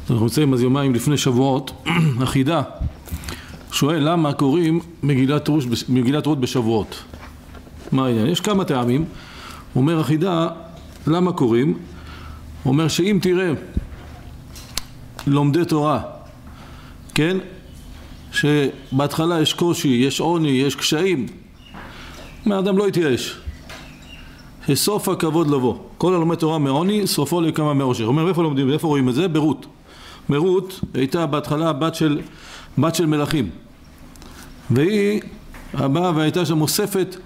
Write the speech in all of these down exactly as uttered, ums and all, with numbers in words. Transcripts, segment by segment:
אנחנו נמצאים אז יומיים לפני שבועות, החידה שואל למה קוראים מגילת רות, מגילת רות בשבועות? מה העניין? יש כמה טעמים. אומר החידה, למה קוראים? אומר שאם תראה לומדי תורה, כן? שבהתחלה יש קושי, יש עוני, יש קשיים, מהאדם לא יתייאש. שסוף הכבוד לבוא. כל הלומד תורה מעוני, סופו לקמה מאושר. אומר, איפה לומדים? איפה רואים את זה? ברות. מרות הייתה בהתחלה בת של, בת של מלכים. והיא הבאה והייתה שם אוספת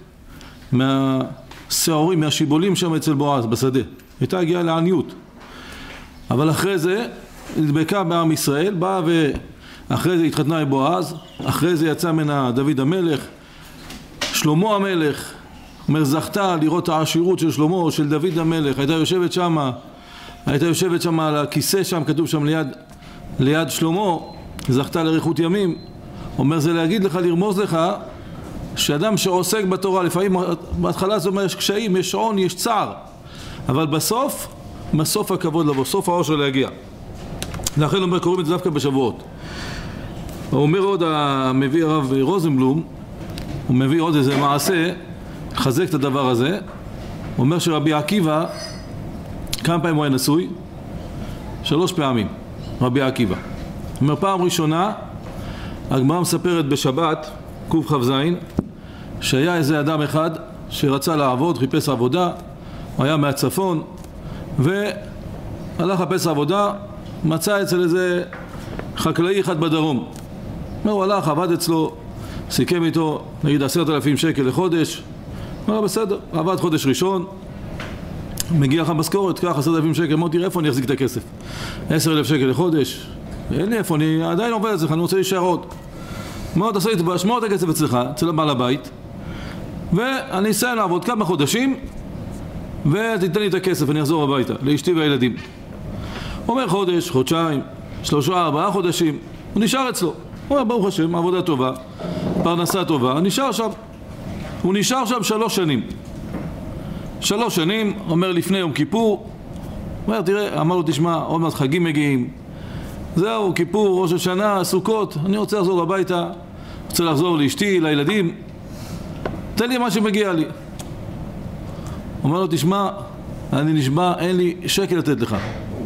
מהשעורים, מהשיבולים שם אצל בועז בשדה. הייתה הגיעה לעניות. אבל אחרי זה נדבקה בעם ישראל, באה ואחרי זה התחתנה עם בועז, אחרי זה יצא מנה דוד המלך, שלמה המלך, אומר זכתה לראות העשירות של שלמה, של דוד המלך, הייתה יושבת שם, הייתה יושבת שם על הכיסא שם, כתוב שם ליד, ליד שלמה, זכתה לריחות ימים. אומר זה להגיד לך, לרמוז לך, שאדם שעוסק בתורה, לפעמים בהתחלה זאת אומרת יש קשיים, יש עון, יש צער, אבל בסוף, בסוף הכבוד לבוא, סוף העושר להגיע. לכן אומר, קוראים את זה דווקא בשבועות. הוא אומר עוד, המביא הרב רוזנבלום, הוא מביא עוד איזה מעשה, חזק את הדבר הזה. הוא אומר שרבי עקיבא, כמה פעמים הוא היה נשוי? שלוש פעמים, רבי עקיבא. הוא אומר, פעם ראשונה, הגמרא מספרת בשבת, קוף חב זין, שהיה איזה אדם אחד שרצה לעבוד, חיפש עבודה, הוא היה מהצפון, והלך לחפש עבודה, מצא אצל איזה חקלאי אחד בדרום. אומר, הוא הלך, עבד אצלו, סיכם איתו, נגיד עשרת אלפים שקל לחודש. אומר, בסדר, עבד חודש ראשון, מגיע לך משכורת, קח עשרת אלפים שקל, אמר, תראה איפה אני אחזיק את הכסף? עשר אלף שקל לחודש, אין לי איפה, אני עדיין עובד אצלך, אני רוצה להישאר עוד. אומר, תעשה לי, שמור את הכסף אצלך, אצל בעל הבית, ואני אסיים לעבוד כמה חודשים, ותיתן לי את הכסף, אני אחזור הביתה, לאשתי והילדים. אומר חודש, חודשיים, שלושה, ארבעה חודשים, הוא נשאר אצלו. הוא אומר, ברוך השם, עבודה טובה, פרנסה טובה, נשאר שם. הוא נשאר שם שלוש שנים. שלוש שנים, אומר לפני יום כיפור, אומר, תראה, אמר לו, תשמע, עוד מעט חגים מגיעים. זהו, כיפור, ראש השנה, סוכות, אני רוצה לחזור הביתה, רוצה לחזור לאשתי, לילדים. תן לי מה שמגיע לי. אומר לו, תשמע, אני נשבע, אין לי שקל לתת לך.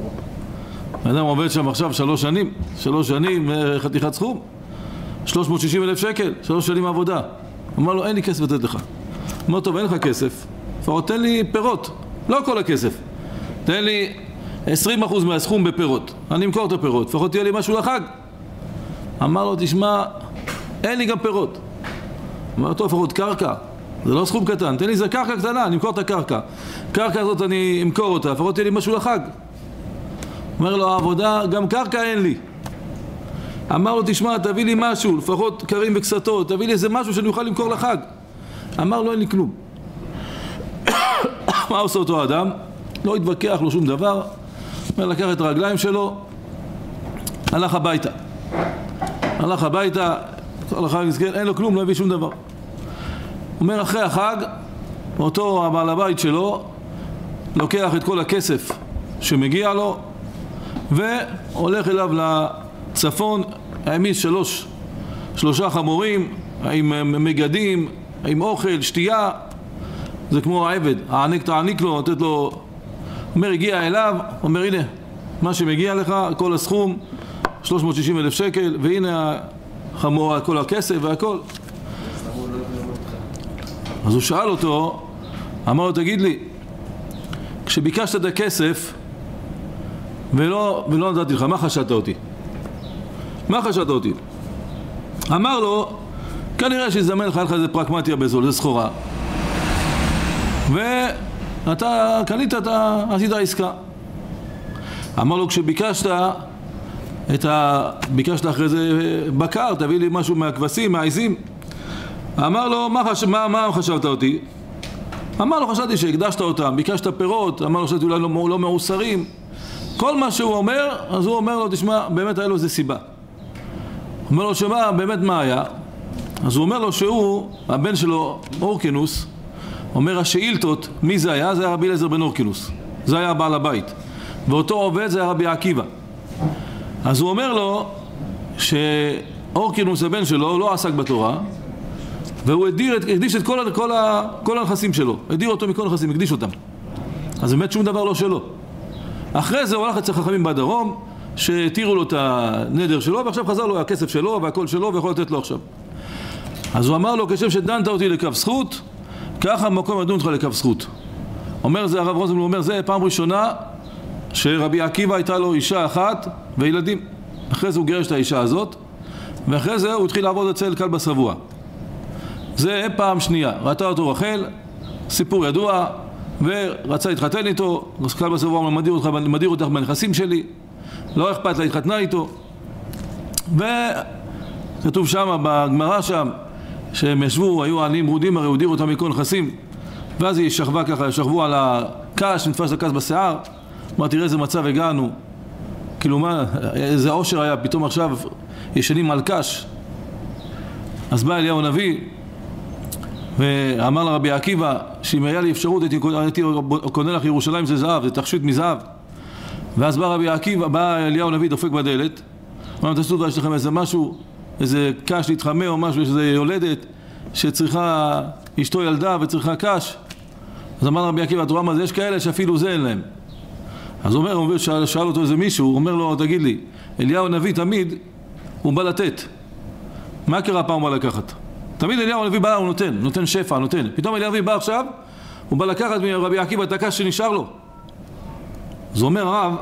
האדם עובד שם עכשיו שלוש שנים, שלוש שנים חתיכת סכום, שלוש מאות ושישים אלף שקל, שלוש שנים עבודה. אמר לו, אין לי כסף לתת לך. אמר, טוב, אין לך כסף, לפחות תן לי פירות, לא כל הכסף. תן לי עשרים אחוז מהסכום בפירות, אני אמכור את הפירות, לפחות תהיה לי משהו לחג. אמר לו, תשמע, אין לי גם פירות. אמר לו, טוב, לפחות קרקע, זה לא סכום קטן, תן לי זה קרקע קטנה, אני אמכור את הקרקע. קרקע הזאת אני אמכור אותה, לפחות תהיה לי משהו לחג. אומר לו, העבודה, גם קרקע אין לי. אמר לו, תשמע, תביא לי משהו, לפחות קרים וקסתות, תביא לי איזה משהו שאני אוכל למכור לחג. אמר לו, אין לי כלום. מה עושה אותו האדם? לא התווכח לו שום דבר. אומר, לקח את הרגליים שלו, הלך הביתה. הלך הביתה, הלך מסכן, אין לו כלום, לא הביא שום דבר. אומר, אחרי החג, אותו הבעל הבית שלו, לוקח את כל הכסף שמגיע לו, והולך אליו לצפון, העמיס שלוש, שלושה חמורים, עם מגדים, עם אוכל, שתייה, זה כמו העבד, העניק תעניק לו, נותת לו, אומר, הגיע אליו, אומר, הנה, מה שמגיע לך, כל הסכום, שלוש מאות ושישים אלף שקל, והנה החמור, כל הכסף והכל. אז הוא שאל אותו, אמר לו, תגיד לי, כשביקשת את הכסף, ולא, ולא נתתי לך, מה חשדת אותי? מה חשדת אותי? אמר לו, כנראה שיזמן לך, לך איזה פרקמטיה בזול, זה סחורה. ואתה קנית, אתה עשית עסקה. אמר לו, כשביקשת את ה... ביקשת אחרי זה בקר, תביא לי משהו מהכבשים, מהעיזים. אמר לו, מה, חש... מה, מה חשבת אותי? אמר לו, חשבתי שהקדשת אותם, ביקשת פירות, אמר לו, חשבתי אולי לא, לא מעוסרים. כל מה שהוא אומר, אז הוא אומר לו, תשמע, באמת היה לו איזה סיבה. הוא אומר לו, שמה, באמת מה היה? אז הוא אומר לו שהוא, הבן שלו, אורקינוס, אומר, השאילתות, מי זה היה? זה היה רבי אליעזר בן אורקינוס. זה היה בעל הבית. ואותו עובד זה היה רבי עקיבא. אז הוא אומר לו שאורקינוס הבן שלו לא עסק בתורה, והוא הדיר, הקדיש את כל, כל, כל הנכסים שלו, הדיר אותו מכל הנכסים, הקדיש אותם. אז באמת שום דבר לא שלו. אחרי זה הוא הלך אצל חכמים בדרום, שהתירו לו את הנדר שלו, ועכשיו חזר לו הכסף שלו והכל שלו, ויכול לתת לו עכשיו. אז הוא אמר לו, כשם שדנת אותי לקו זכות, ככה במקום ידון אותך לקו זכות. אומר זה, הרב רוזנבלום אומר, זה פעם ראשונה שרבי עקיבא הייתה לו אישה אחת וילדים. אחרי זה הוא גירש את האישה הזאת, ואחרי זה הוא התחיל לעבוד אצל כלבא שבוע. זה פעם שנייה. ראתה אותו רחל, סיפור ידוע, ורצה להתחתן איתו. כלבא שבוע אומר, מדיר אותך, מדיר אותך בנכסים שלי, לא אכפת לה, התחתנה איתו. וכתוב שם, בגמרא שם, שהם ישבו, היו עניים מרודים, הרי הודירו אותם מכל נכסים, ואז היא שכבה ככה, שכבו על הקש, נתפס לקש בשיער. אמר, תראה איזה מצב הגענו, כאילו מה, איזה עושר היה, פתאום עכשיו ישנים על קש. אז בא אליהו הנביא ואמר לרבי עקיבא שאם היה לי אפשרות הייתי, הייתי קונה לך ירושלים זה זהב, זה תכשיט מזהב. ואז בא רבי עקיבא, בא אליהו הנביא, דופק בדלת, אמר, תעשו, יש לכם איזה משהו, איזה קש להתחמא או משהו, יש איזה יולדת שצריכה, אשתו ילדה וצריכה קש. אז אמר רבי עקיבא, תראה מה זה, יש כאלה שאפילו זה אין להם. אז הוא אומר, שאל, שאל אותו איזה מישהו, הוא אומר לו, תגיד לי, אליהו הנביא תמיד הוא בא לתת. מה קרה פעם הוא בא לקחת? תמיד אליהו הנביא בא, הוא נותן, נותן שפע, נותן. פתאום אליהו הנביא בא עכשיו, הוא בא לקחת מרבי עקיבא את הקש שנשאר לו. אז הוא אומר הרב,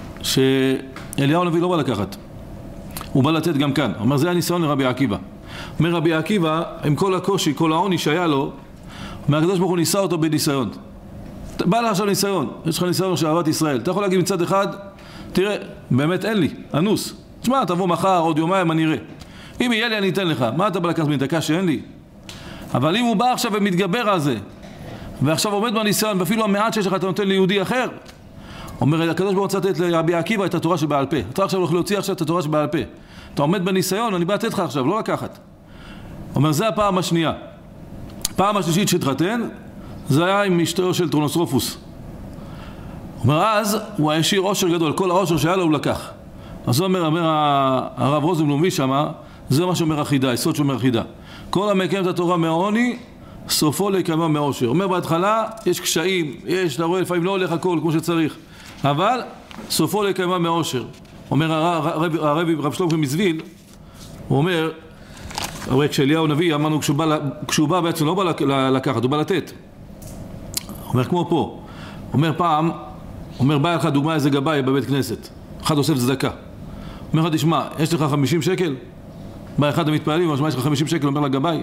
שאליהו הנביא לא בא לקחת. הוא בא לתת גם כאן. הוא אומר, זה הניסיון לרבי עקיבא. אומר רבי עקיבא, עם כל הקושי, כל העוני שהיה לו, מהקדוש ברוך הוא ניסה אותו בניסיון. בא לך עכשיו ניסיון, יש לך ניסיון של אהבת ישראל. אתה יכול להגיד מצד אחד, תראה, באמת אין לי, אנוס. תשמע, תבוא מחר, עוד יומיים, אני אראה. אם יהיה לי, אני אתן לך. מה אתה בא לקחת מדקה שאין לי? אבל אם הוא בא עכשיו ומתגבר על זה, ועכשיו עומד בניסיון, ואפילו המעט שיש לך, אתה נותן ליהודי אחר, אומר, הקדוש ברוך הוא רוצה לתת לרבי עקיבא את התורה שבעל פה. אתה עכשיו הולך להוציא עכשיו את התורה שבעל פה. אתה עומד בניסיון, אני בא לתת לך עכשיו, לא לקחת. אומר, זה הפעם השנייה. פעם השלישית שהתחתן, זה היה עם אשתו של טרונוסרופוס. אומר, אז הוא השאיר עושר גדול, כל העושר שהיה לו הוא לקח. אז הוא אומר, אומר הרב רוזנבלום מביא שמה, זה מה שאומר אחידה, יסוד שאומר אחידה. כל המקיים את התורה מהעוני, סופו להיקמה מעושר. אומר, בהתחלה יש קשיים, יש, אתה רואה, לפעמים לא הולך הכל כמו שצריך, אבל סופו להיקמה מעושר. אומר הרבי, הרבי רב שלמה מזוויל, הוא אומר, הרי כשאליהו הנביא, אמרנו, כשהוא בא, כשהוא בא בעצם לא בא לקחת, הוא בא לתת. אומר, כמו פה, אומר פעם, אומר, בא לך דוגמה איזה גבאי בבית כנסת, אחד אוסף צדקה. אומר לך, תשמע, יש לך חמישים שקל? בא אחד המתפעלים, אומר, יש לך חמישים שקל, אומר לגבאי.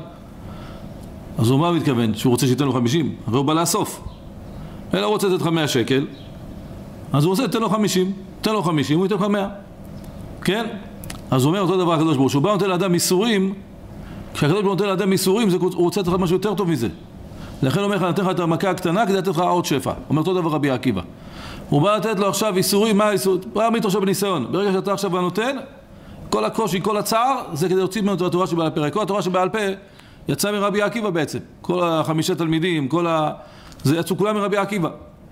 אז הוא מה מתכוון? שהוא רוצה שייתן לו חמישים, אבל הוא בא לאסוף. אלא הוא רוצה לתת לך מאה שקל, אז הוא רוצה לתת לו חמישים, תן לו חמישים, הוא ייתן לך מאה. כן? אז הוא אומר אותו דבר הקדוש ברוך הוא, שהוא בא נותן לאדם איסורים, כשהקדוש ברוך הוא נותן לאדם איסורים, הוא רוצה לתת לך משהו יותר טוב מזה. לכן הוא אומר לך, נתן לך את המכה הקטנה כדי לתת לך עוד שפע. אומר אותו דבר רבי עקיבא. הוא בא לתת לו עכשיו איסורים, מה האיסור? הוא בא להעמיד עכשיו בניסיון. ברגע שאתה עכשיו נותן, כל הקושי, כל הצער, זה כדי להוציא ממנו את התורה שבעל פה. כל התורה שבעל פה יצא מרבי עקיבא בעצם. כל החמישה תלמידים, כל ה... זה יצאו כולם מרבי עקיבא.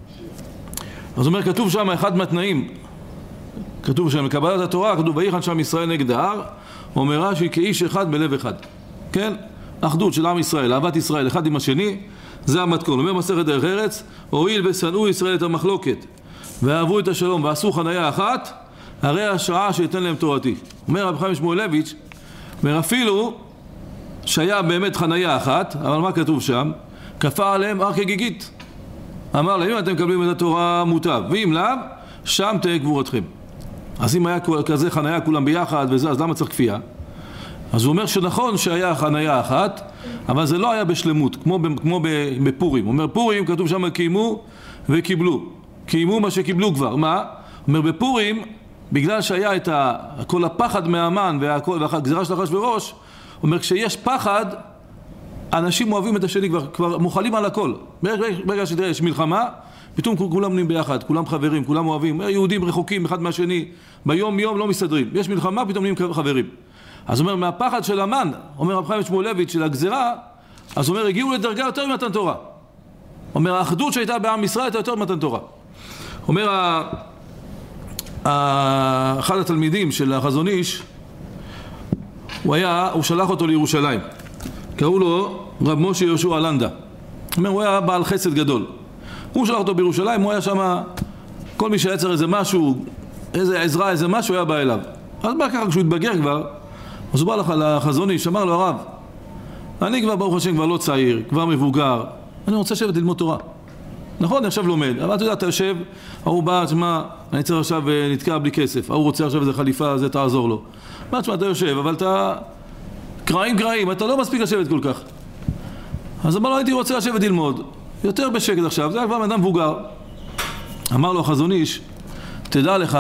אז אומר, כתוב שם אחד מהתנאים, כתוב שם, לקבלת התורה, כתוב, ויחן שם ישראל נגד ההר, אומר רש"י כאיש אחד בלב אחד. כן? אחדות של עם ישראל, אהבת ישראל, אחד עם השני, זה המתכון. אומר מסכת דרך ארץ, הואיל ושנאו ישראל את המחלוקת, ואהבו את השלום, ועשו חניה אחת, הרי השעה שיתן להם תורתי. אומר רב חיים שמואלביץ', אומר אפילו שהיה באמת חניה אחת, אבל מה כתוב שם? כפה עליהם הר כגיגית. אמר להם, אם אתם מקבלים את התורה מוטב, ואם לאו, שם תהיה גבורתכם. אז אם היה כזה חניה כולם ביחד וזה, אז למה צריך כפייה? אז הוא אומר שנכון שהיה חניה אחת, אבל זה לא היה בשלמות, כמו, כמו בפורים. הוא אומר, פורים, כתוב שם, קיימו וקיבלו. קיימו מה שקיבלו כבר. מה? הוא אומר, בפורים, בגלל שהיה את ה, כל הפחד מהמן והגזירה של אחשוורוש, הוא אומר, כשיש פחד, אנשים אוהבים את השני, כבר, כבר מוכלים על הכל. ברגע שתראה, יש מלחמה, פתאום כולם נהיים ביחד, כולם חברים, כולם אוהבים. יהודים רחוקים אחד מהשני, ביום יום לא מסתדרים. יש מלחמה, פתאום נהיים חברים. אז הוא אומר, מהפחד של המן, אומר רב חיים שמואלביץ' של הגזירה, אז הוא אומר, הגיעו לדרגה יותר ממתן תורה. אומר, האחדות שהייתה בעם ישראל הייתה יותר ממתן תורה. אומר, אחד התלמידים של החזון איש, הוא היה, הוא שלח אותו לירושלים. קראו לו רב משה יהושע לנדה. אומר, הוא היה בעל חסד גדול. הוא שלח אותו בירושלים, הוא היה שם, כל מי שיצר איזה משהו, איזה עזרה, איזה משהו, היה בא אליו. אז בא ככה, כשהוא התבגר כבר, אז הוא בא לך לחזון איש, אמר לו, הרב, אני כבר, ברוך השם, כבר לא צעיר, כבר מבוגר, אני רוצה לשבת ללמוד תורה. נכון, אני עכשיו לומד, אבל אתה יודע, אתה יושב, הוא בא, תשמע, אני צריך עכשיו נתקע בלי כסף, הוא רוצה עכשיו איזה חליפה, זה תעזור לו. מה, תשמע, אתה יושב, אבל אתה קרעים קרעים, אתה לא מספיק לשבת כל כך. אז אמר לו, הייתי רוצה לשבת ללמוד, יותר בשקט עכשיו, זה היה כבר אדם מבוגר. אמר לו החזון איש, תדע לך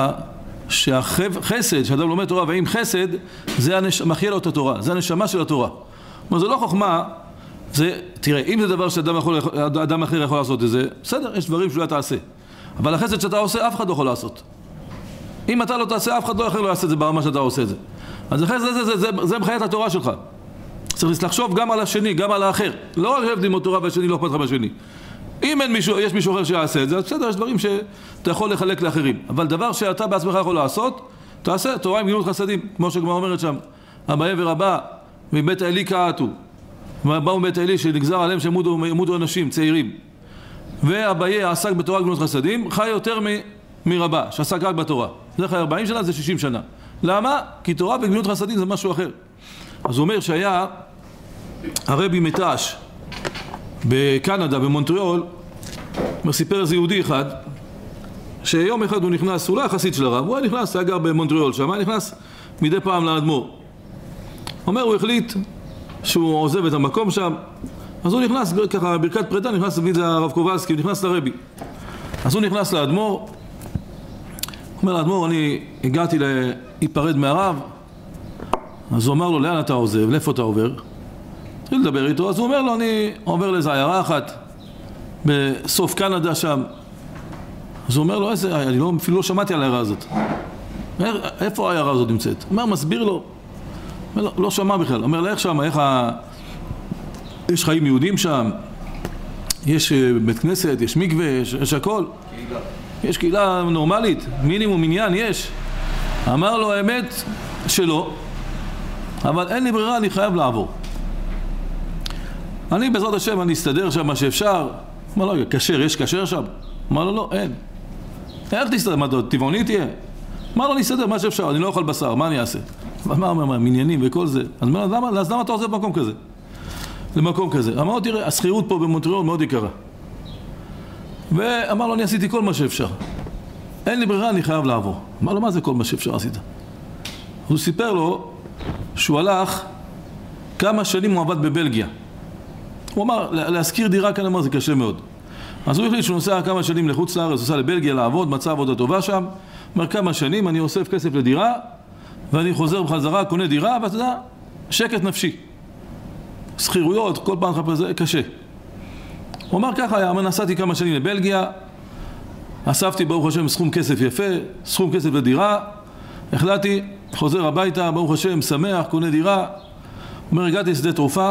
שהחסד, שאדם לומד תורה, ועם חסד, זה מחיה לו את התורה, זה הנשמה של התורה. אבל זה לא חוכמה, זה, תראה, אם זה דבר שאדם יכול, אדם אחר יכול לעשות את זה, בסדר, יש דברים שאולי תעשה. אבל החסד שאתה עושה, אף אחד לא יכול לעשות. אם אתה לא תעשה, אף אחד לא אחר לא יעשה את זה ברמה שאתה עושה את זה. אז החסד זה, זה, זה, זה, זה מחיה את התורה שלך. צריך לחשוב גם על השני, גם על האחר. לא רק ללמוד תורה והשני לא אכפת לך מהשני. אם אין מישהו, יש מישהו אחר שיעשה את זה, אז בסדר, יש דברים שאתה יכול לחלק לאחרים. אבל דבר שאתה בעצמך יכול לעשות, תעשה, תורה עם גמילות חסדים, כמו שכבר אומרת שם, אביה ורבא מבית האלי קעתו. באו מבית האלי שנגזר עליהם שמודו אנשים, צעירים. ואביה עסק בתורה גמילות חסדים, חי יותר מ, מרבא, שעסק רק בתורה. זה חי ארבעים שנה, זה שישים שנה. למה? כי תורה וגמילות חסדים זה משהו אחר. אז הוא אומר שהיה הרבי מטש בקנדה, במונטריאול, סיפר איזה יהודי אחד, שיום אחד הוא נכנס, הוא לא החסיד של הרב, הוא היה נכנס, היה גר במונטריאול שם, היה נכנס מדי פעם לאדמו"ר. אומר, הוא החליט שהוא עוזב את המקום שם, אז הוא נכנס, ככה ברכת פרידה, נכנס, תמיד זה הרב קובלסקי, הוא נכנס לרבי. אז הוא נכנס לאדמו"ר, הוא אומר לאדמו"ר, אני הגעתי להיפרד מהרב, אז הוא אמר לו, לאן אתה עוזב? לאיפה אתה עובר? התחיל לדבר איתו, אז הוא אומר לו, אני עובר לאיזו עיירה אחת בסוף קנדה שם. אז הוא אומר לו, איזה, אני לא, אפילו לא שמעתי על העיירה הזאת. איפה העיירה הזאת נמצאת? הוא אומר, מסביר לו. אומר, לא, לא שמע בכלל. הוא אומר, איך שם, איך ה... יש חיים יהודים שם, יש בית כנסת, יש מקווה, יש, יש הכל. קהילה. יש קהילה נורמלית, מינימום עניין יש. אמר לו, האמת שלא, אבל אין לי ברירה, אני חייב לעבור. אני בעזרת השם, אני אסתדר שם מה שאפשר. אמר לו, כשר, יש כשר שם? אמר לו, לא, אין. איך תסתדר? מה, טבעוני תהיה? אמר לו, אני אסתדר מה שאפשר, אני לא אוכל בשר, מה אני אעשה? מה אומר, מה, מניינים וכל זה? אז אמר לו, למה, אז למה אתה עוזב במקום כזה? למקום כזה. אמר לו, תראה, השכירות פה במונטריאול מאוד יקרה. ואמר לו, אני עשיתי כל מה שאפשר. אין לי ברירה, אני חייב לעבור. אמר לו, מה זה כל מה שאפשר עשית? הוא סיפר לו שהוא הלך, כמה שנים הוא עבד בבלגיה. הוא אמר, להזכיר דירה כאן, אמר, זה קשה מאוד. אז הוא החליט שהוא נוסע כמה שנים לחוץ לארץ, נוסע לבלגיה לעבוד, מצא עבודה טובה שם. אומר, כמה שנים אני אוסף כסף לדירה, ואני חוזר בחזרה, קונה דירה, ואתה יודע, שקט נפשי. שכירויות, כל פעם חפש, זה קשה. הוא אמר ככה, אמר, נסעתי כמה שנים לבלגיה, אספתי, ברוך השם, סכום כסף יפה, סכום כסף לדירה, החלטתי, חוזר הביתה, ברוך השם, שמח, קונה דירה. אומר, הגעתי לשדה תעופה,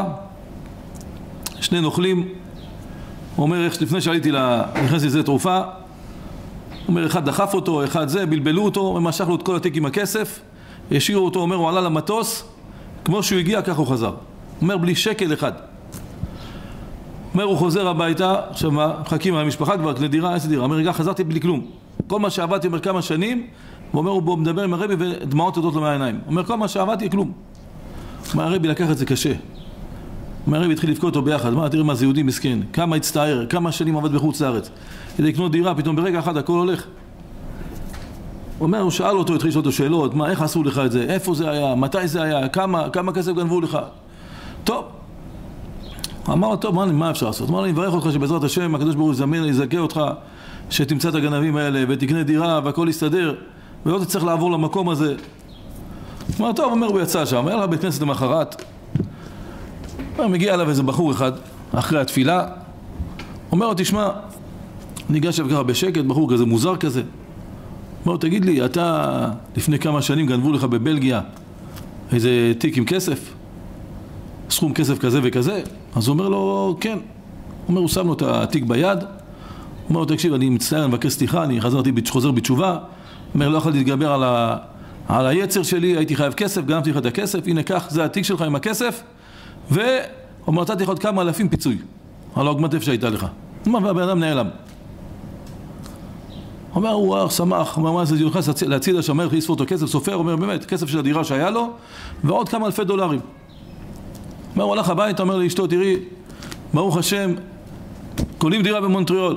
שני נוכלים, הוא אומר, לפני שעליתי נכנס לשדה תעופה, הוא אומר, אחד דחף אותו, אחד זה, בלבלו אותו, משך לו את כל התיק עם הכסף, השאירו אותו, אומר, הוא עלה למטוס, כמו שהוא הגיע, כך הוא חזר. הוא אומר, בלי שקל אחד. אומר, הוא חוזר הביתה, עכשיו מה, מחכים מהמשפחה כבר, קנה דירה, איזה דירה. אומר, רגע, חזרתי בלי כלום. כל מה שעבדתי, אומר, כמה שנים, הוא אומר, הוא מדבר עם הרבי ודמעות יורדות לו מהעיניים. הוא אומר, כל מה שעבדתי, כלום. אומר, הרבי לקח את זה קשה. אומר, הרבי התחיל לבכות אותו ביחד. מה, תראה מה זה יהודי מסכן. כמה הצטער, כמה שנים עבד בחוץ לארץ. כדי לקנות דירה, פתאום ברגע אחד הכל הולך. הוא אומר, הוא שאל אותו, התחיל לשאול אותו שאלות, מה, איך עשו לך את זה? איפה זה היה? מתי זה היה? כמה, כמה כסף גנבו לך? טוב. אמר לו, טוב, מה, מה אפשר לעשות? אמר לו, אני מברך אותך שבעזרת השם, הקדוש ברוך הוא יזמן, יזכה אותך, שתמצא את הגנבים האלה, ותקנה דירה, והכל יסתדר, ולא תצטרך לעבור למקום הזה. אמר, טוב, אומר, הוא יצא שם, היה לה בית כנסת למחרת. מגיע אליו איזה בחור אחד, אחרי התפילה, אומר לו, תשמע, ניגש אליו ככה בשקט, בחור כזה מוזר כזה. אומר לו, תגיד לי, אתה לפני כמה שנים גנבו לך בבלגיה איזה תיק עם כסף? סכום כסף כזה וכזה? אז הוא אומר לו, כן. הוא אומר, הוא שם לו את התיק ביד, הוא אומר לו, תקשיב, אני מצטער, אני מבקש סליחה, אני חזרתי, חוזר בתשובה. הוא אומר, לא יכולתי להתגבר על, ה, על היצר שלי הייתי חייב כסף, גנבתי לך את הכסף, הנה כך, זה התיק שלך עם הכסף, ואומר, נתתי לך עוד כמה אלפים פיצוי על העוגמת נפש שהייתה לך. והבן אדם נעלם. אומר, הוא שמח, אומר, מה זה, הוא נכנס להציל שם, אומר, יספור אותו כסף, סופר, אומר, באמת, כסף של הדירה שהיה לו, ועוד כמה אלפי דולרים. אומר, הוא הלך הביתה, אומר לאשתו, תראי, ברוך השם, קונים דירה במונטריאול.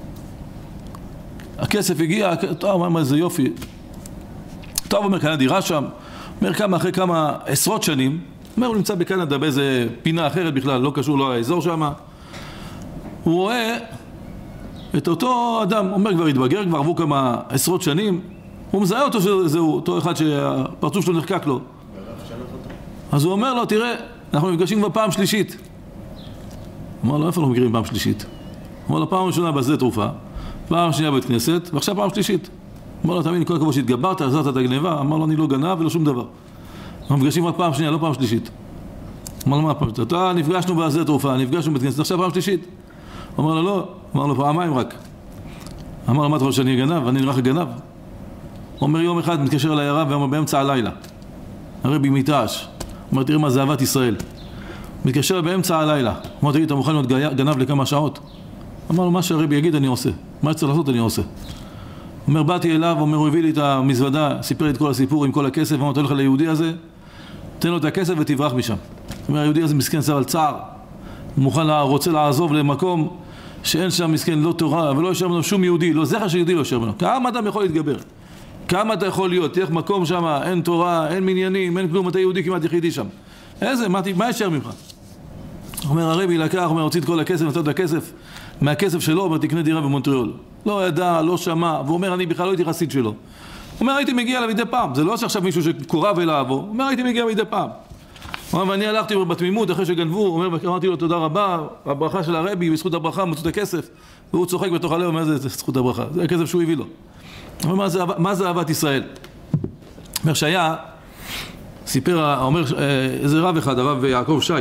הכסף הגיע, טוב, אומר, איזה יופי. טוב, אומר, קנה דירה שם, אומר, כמה, אחרי כמה עשרות שנים, אומר, הוא נמצא בקנדה באיזה פינה אחרת בכלל, לא קשור, לא האזור שם. הוא רואה את אותו אדם, אומר, כבר התבגר, כבר עברו כמה עשרות שנים, הוא מזהה אותו שזהו, אותו אחד שהפרצוף שלו נחקק לו. אז הוא אומר לו, תראה, אנחנו מפגשים כבר פעם שלישית. הוא אומר לו, איפה אנחנו מכירים פעם שלישית? הוא אומר לו, פעם ראשונה בשדה תרופה, פעם שנייה בית כנסת, ועכשיו פעם שלישית. הוא אומר לו, תאמין, כל הכבוד שהתגברת, עזרת את הגניבה. אמר לו, אני לא גנב ולא שום דבר. אנחנו מפגשים רק פעם שנייה, לא פעם שלישית. אמר לו, מה פעם שלישית? אתה נפגשנו בשדה תרופה, נפגשנו בית כנסת, עכשיו פעם שלישית. הוא אומר לו, לא. אמר לו, פעמיים רק. אמר לו, מה אתה חושב שאני גנב? אני נראה כגנב. הוא אומר, יום אחד מתקשר אליי הרב ואומר, באמצע הלילה. הרבי מתעש. אומר, תראה מה זה אהבת ישראל. מתקשר באמצע הלילה. אמר, תגיד, אתה מוכן להיות גנב לכמה שעות? אמר לו, מה שהרבי יגיד אני עושה. מה שצריך לעשות אני עושה. אומר, באתי אליו, אומר, הוא הביא לי את המזוודה, סיפר לי את כל הסיפור עם כל הכסף, אמר, תלך ליהודי הזה, תן לו את הכסף ותברח משם. אומר, היהודי הזה מסכן סבל צער. הוא מוכן, רוצה לעזוב למקום שאין שם מסכן לא תורה ולא ישר ממנו שום יהודי, לא זכר שיהודי לא ישר ממנו. כמה אדם יכול להתגבר? כמה אתה יכול להיות? תלך מקום שם, אין תורה, אין מניינים, אין כלום, אתה יהודי כמעט יחידי שם. איזה, מה, מה ישר ממך? אומר, הרבי לקח, אומר, הוציא את כל הכסף, נתן את הכסף מהכסף שלו, אומר, תקנה דירה במונטריאול. לא ידע, לא שמע, והוא אומר, אני בכלל לא הייתי חסיד שלו. הוא אומר, הייתי מגיע אליו מדי פעם, זה לא שעכשיו מישהו שקורב אליו, הוא אומר, הייתי מגיע מדי פעם. הוא אומר, ואני הלכתי בתמימות אחרי שגנבו, הוא אומר, אמרתי לו, תודה רבה, הברכה של הרבי, בזכות הברכה, מצאו את הכסף, והוא צוחק בתוך הלב, אומר, זה זכות הברכה, זה הכסף שהוא הביא לו. הוא אומר, מה זה, מה זה אהבת ישראל? אומר, שהיה, סיפר, אומר, איזה רב אחד, הרב יעקב שי,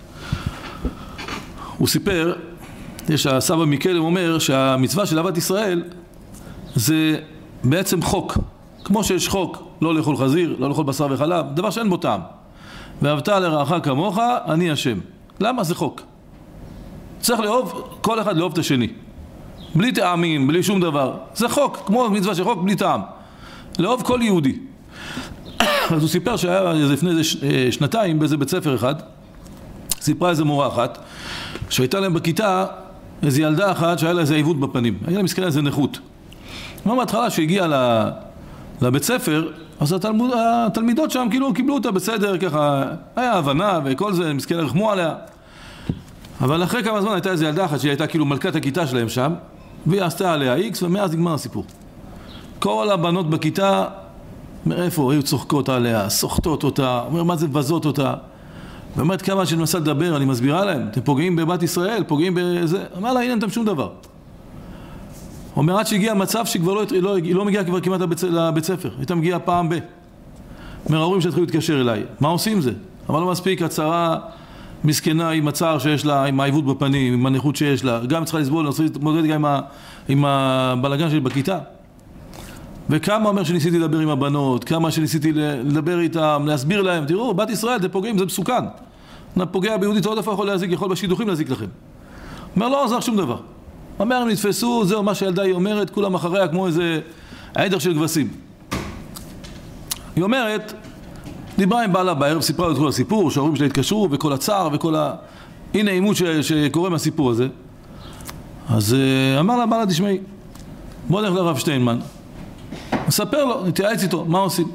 הוא סיפר, יש הסבא מיקלם אומר שהמצווה של אהבת ישראל זה בעצם חוק, כמו שיש חוק לא לאכול חזיר, לא לאכול בשר וחלב, דבר שאין בו טעם. ואהבת לרעך כמוך, אני השם. למה זה חוק? צריך לאהוב, כל אחד לאהוב את השני, בלי טעמים, בלי שום דבר. זה חוק, כמו מצווה של חוק, בלי טעם, לאהוב כל יהודי. אז הוא סיפר שהיה לפני איזה שנתיים באיזה בית ספר אחד, סיפרה איזה מורה אחת שהייתה להם בכיתה איזו ילדה אחת שהיה לה איזה עיוות בפנים, היה לה מסכנה איזה נכות. מה מההתחלה שהגיעה לבית ספר, אז התלמוד, התלמידות שם כאילו קיבלו אותה בסדר, ככה היה הבנה וכל זה, מסכנה רחמו עליה. אבל אחרי כמה זמן הייתה איזו ילדה אחת שהיא הייתה כאילו מלכת הכיתה שלהם שם, והיא עשתה עליה איקס, ומאז נגמר הסיפור. כל הבנות בכיתה, מאיפה היו צוחקות עליה, סוחטות אותה, אומר מה זה בזות אותה. באמת כמה שאני מנסה לדבר, אני מסבירה להם, אתם פוגעים בבת ישראל, פוגעים בזה, אמר לה, הנה אתם שום דבר. אומר, עד שהגיע מצב שכבר לא, לא, לא מגיעה כבר כמעט לבית, לבית ספר, הייתה מגיעה פעם ב. אומר, ההורים שהתחילו להתקשר אליי, מה עושים זה? אבל לא מספיק, הצרה מסכנה עם הצער שיש לה, עם העיוות בפנים, עם הנכות שיש לה, גם צריכה לסבול, אני צריכה להתמודד גם עם, ה, עם הבלגן שלי בכיתה. וכמה אומר שניסיתי לדבר עם הבנות, כמה שניסיתי לדבר איתם, להסביר להם, תראו, בת ישראל, אתם פוגעים, זה מסוכן. פוגע ביהודית, עוד איפה יכול להזיק, יכול בשידוכים להזיק לכם. אומר, לא עזר שום דבר. אומר, הם נתפסו, זהו מה שהילדה היא אומרת, כולם אחריה כמו איזה עדר של גבסים. היא אומרת, דיברה עם בעלה בערב, סיפרה לו את כל הסיפור, שההורים שלה התקשרו, וכל הצער, וכל ה... הנה עימות ש... שקורה מהסיפור הזה. אז אמר לה, בעלה, תשמעי, בוא נלך לרב שטיינמן. מספר לו, נתייעץ איתו, מה עושים?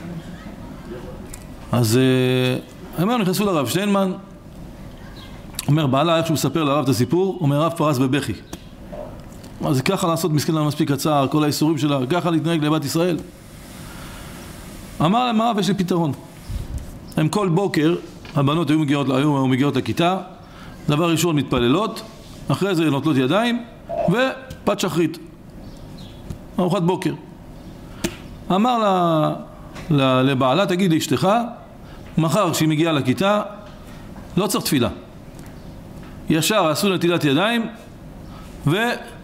אז הם נכנסו לרב שטיינמן, אומר, בעלה, איך שהוא מספר לרב את הסיפור, אומר, רב פרס בבכי. אז ככה לעשות מסכן לה מספיק הצער, כל האיסורים שלה, ככה להתנהג לבת ישראל. אמר להם, הרב, יש לי פתרון. הם כל בוקר, הבנות היו מגיעות, היו מגיעות לכיתה, דבר ראשון מתפללות, אחרי זה נוטלות ידיים, ופת שחרית. ארוחת בוקר. אמר לה, לה, לבעלה, תגיד לאשתך, מחר כשהיא מגיעה לכיתה, לא צריך תפילה. ישר עשו נטילת ידיים,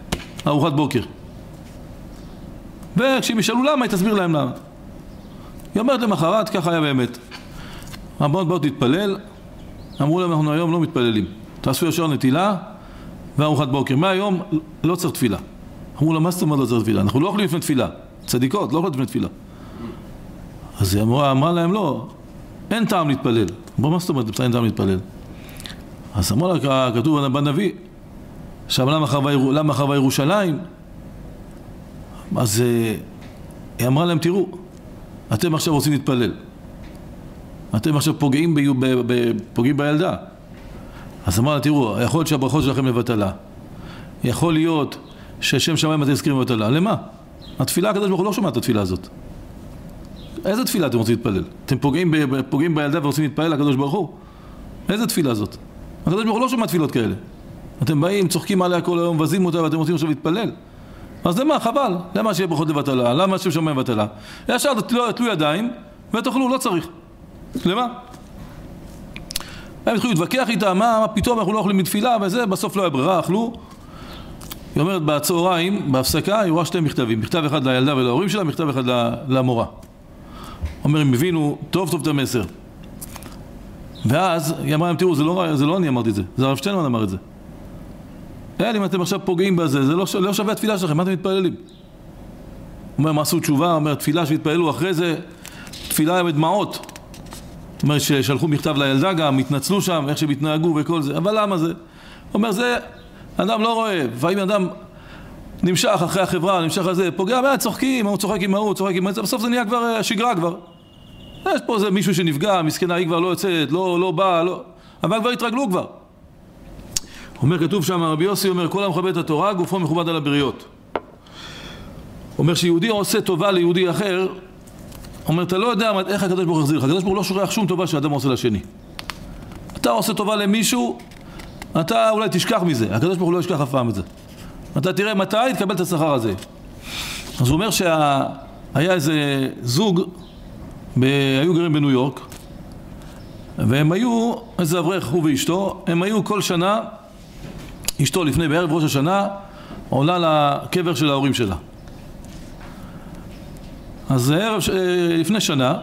וארוחת בוקר. וכשהם ישאלו למה, היא תסביר להם למה. היא אומרת למחרת, ככה היה באמת. הבנות באות להתפלל, אמרו להם, אנחנו היום לא מתפללים. תעשו ישר נטילה וארוחת בוקר. מהיום לא צריך תפילה. אמרו לה, מה זאת אומרת לא צריך תפילה? אנחנו לא אוכלים לפני תפילה. צדיקות, לא אוכלים לפני תפילה. אז היא אמרה, אמרה להם, לא, אין טעם להתפלל. אמרו, מה זאת אומרת, אין טעם להתפלל? אז אמרו לה, כתוב בנביא, עכשיו למה חרבה ירושלים? אז היא אמרה להם, תראו, אתם עכשיו רוצים להתפלל. אתם עכשיו פוגעים, ב, ב, ב, פוגעים בילדה. אז אמרה לה, תראו, יכול להיות שהברכות שלכם לבטלה. יכול להיות ששם שמיים אתם הזכירים לבטלה. למה? התפילה, הקדוש ברוך הוא לא שומע את התפילה הזאת. איזה תפילה אתם רוצים להתפלל? אתם פוגעים, ב, פוגעים בילדה ורוצים להתפלל לקדוש ברוך הוא? איזה תפילה הזאת? הקדוש ברוך הוא לא שומע תפילות כאלה. אתם באים, צוחקים עליה כל היום, מבזים אותה ואתם רוצים עכשיו להתפלל. אז למה? חבל. למה שיהיה ברכות לבטלה? למה שם שמיים לבטלה? ישר תלו ידיים ותאכלו, לא צריך. למה? הם התחילו להתווכח איתה, מה, מה פתאום אנחנו לא אוכלים מתפילה וזה, בסוף לא היה ברירה, אכלו. היא אומרת, בצהריים, בהפסקה, היא רואה שתי מכתבים. מכתב אחד לילדה ולהורים שלה, מכתב אחד למורה. אומר, הם הבינו טוב טוב את המסר. ואז היא אמרה להם, תראו, זה לא, זה לא אני אמרתי את זה, זה הרב שטיינמן אמר את זה. אל, אם אתם עכשיו פוגעים בזה, זה לא, לא שווה התפילה שלכם, מה אתם מתפללים? אומר, מה עשו תשובה? אומר, תפילה שהתפללו אחרי זה, תפילה עם דמעות. אומר, ששלחו מכתב לילדה גם, התנצלו שם, איך שהם התנהגו וכל זה. אבל למה זה? אומר, זה, אדם לא רואה, ואם אדם נמשך אחרי החברה, נמשך על זה, פוגע, מה, צוחקים, הוא צוחק עם ההוא, צוחק עם זה, בסוף זה נהיה כבר שגרה כבר. יש פה זה מישהו שנפגע, מסכנה, היא כבר לא יוצאת, לא, לא באה, לא... אבל כבר התרגלו כבר. אומר, כתוב שם, רבי יוסי אומר, כל המכבד את התורה, גופו מכובד על הבריות. אומר שיהודי עושה טובה ליהודי אחר, אומר, אתה לא יודע איך הקדוש ברוך הוא יחזיר לך. הקדוש ברוך הוא לא שוכח שום טובה שאדם עושה לשני. אתה עושה טובה למישהו, אתה אולי תשכח מזה. הקדוש ברוך הוא לא ישכח אף פעם את זה. אתה תראה מתי תקבל את השכר הזה. אז הוא אומר שהיה איזה זוג, ב... היו גרים בניו יורק, והם היו, איזה אברך, הוא ואשתו, הם היו כל שנה, אשתו לפני בערב ראש השנה, עולה לקבר של ההורים שלה. אז ערב, לפני שנה,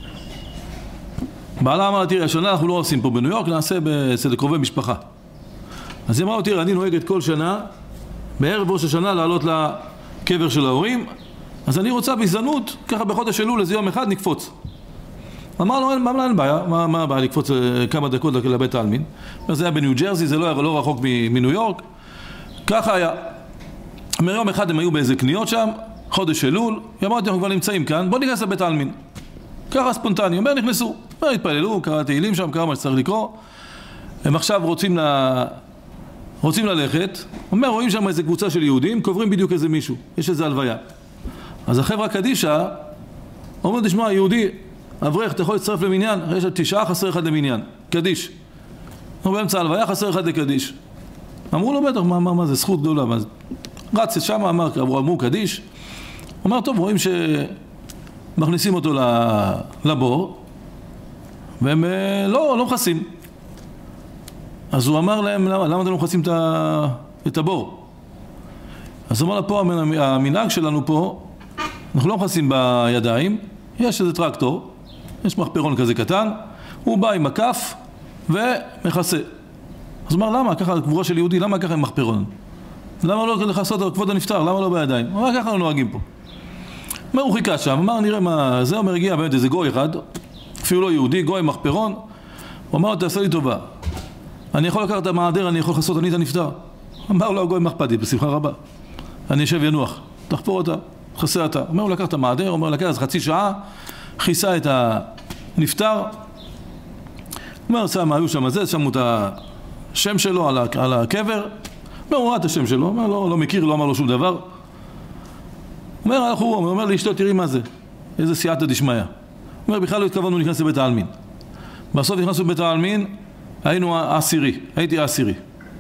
בעלה אמרה, תראה, השנה אנחנו לא עושים פה בניו יורק, נעשה אצל קרובי משפחה. אז היא אמרה, תראה, אני נוהגת כל שנה, בערב ראש השנה, לעלות לקבר של ההורים, אז אני רוצה בהזדמנות, ככה בחודש אלול, איזה יום אחד נקפוץ. אמר לו, מה אין בעיה? מה, מה הבעיה לקפוץ כמה דקות לבית העלמין? זה היה בניו ג'רזי, זה לא היה לא רחוק מניו יורק. ככה היה. מיום אחד הם היו באיזה קניות שם, חודש אלול, היא אמרה, אנחנו כבר נמצאים כאן, בוא ניכנס לבית העלמין. ככה ספונטני, אומר, נכנסו. אומר, התפללו, קרא תהילים שם, קרא מה שצריך לקרוא. הם עכשיו רוצים, ל... רוצים ללכת. אומר, רואים שם איזה קבוצה של יהודים, קוברים בדיוק איזה מישהו. יש איזה הלוויה. אז החברה קדישה, אומר, תשמע, יהודי, אברך, אתה יכול להצטרף למניין? יש תשעה, חסר אחד למניין. קדיש. הוא באמצע הלוויה, חסר אחד לקדיש. אמרו לו, בטח, מה, מה, מה, זה זכות גדולה. מה... רץ שם, אמר, אמרו קדיש. הוא אומר, טוב, רואים שמכניסים אותו לבור, והם לא, לא מכסים. אז הוא אמר להם, למה, למה אתם לא מכסים את הבור? אז הוא אמר לה, פה המנהג שלנו פה, אנחנו לא מכסים בידיים, יש איזה טרקטור, יש מחפרון כזה קטן, הוא בא עם הכף ומכסה. אז הוא אמר, למה? ככה קבורה של יהודי, למה ככה עם מחפרון? למה לא לכסות על כבוד הנפטר? למה לא בידיים? הוא אמר, ככה לא נוהגים פה. אומר, הוא חיכה שם, אמר, נראה מה זה, אומר, הגיע באמת איזה גוי אחד, אפילו לא יהודי, גוי עם מחפרון, הוא אמר, תעשה לי טובה, אני יכול לקחת את המעדר, אני יכול לכסות, אני את הנפטר. אמר לו, הגוי מחפדי, בשמחה רבה, אני אשב ינוח, תחפור אותה, תכסה אותה. אומר, הוא לקח את המעדר, אומר, לקח אז חצי שעה, כיסה את הנפטר, אומר, שם, היו שם הזה, שמו את השם שלו על הקבר, אומר, הוא ראה את השם שלו, אומר, לא, לא מכיר, לא אמר לו שום דבר. אומר, הוא אומר לאשתו, תראי מה זה, איזה סייעתא דשמיא. אומר, בכלל לא התכוונו להיכנס לבית העלמין. בסוף נכנסנו לבית העלמין, היינו העשירי, הייתי העשירי.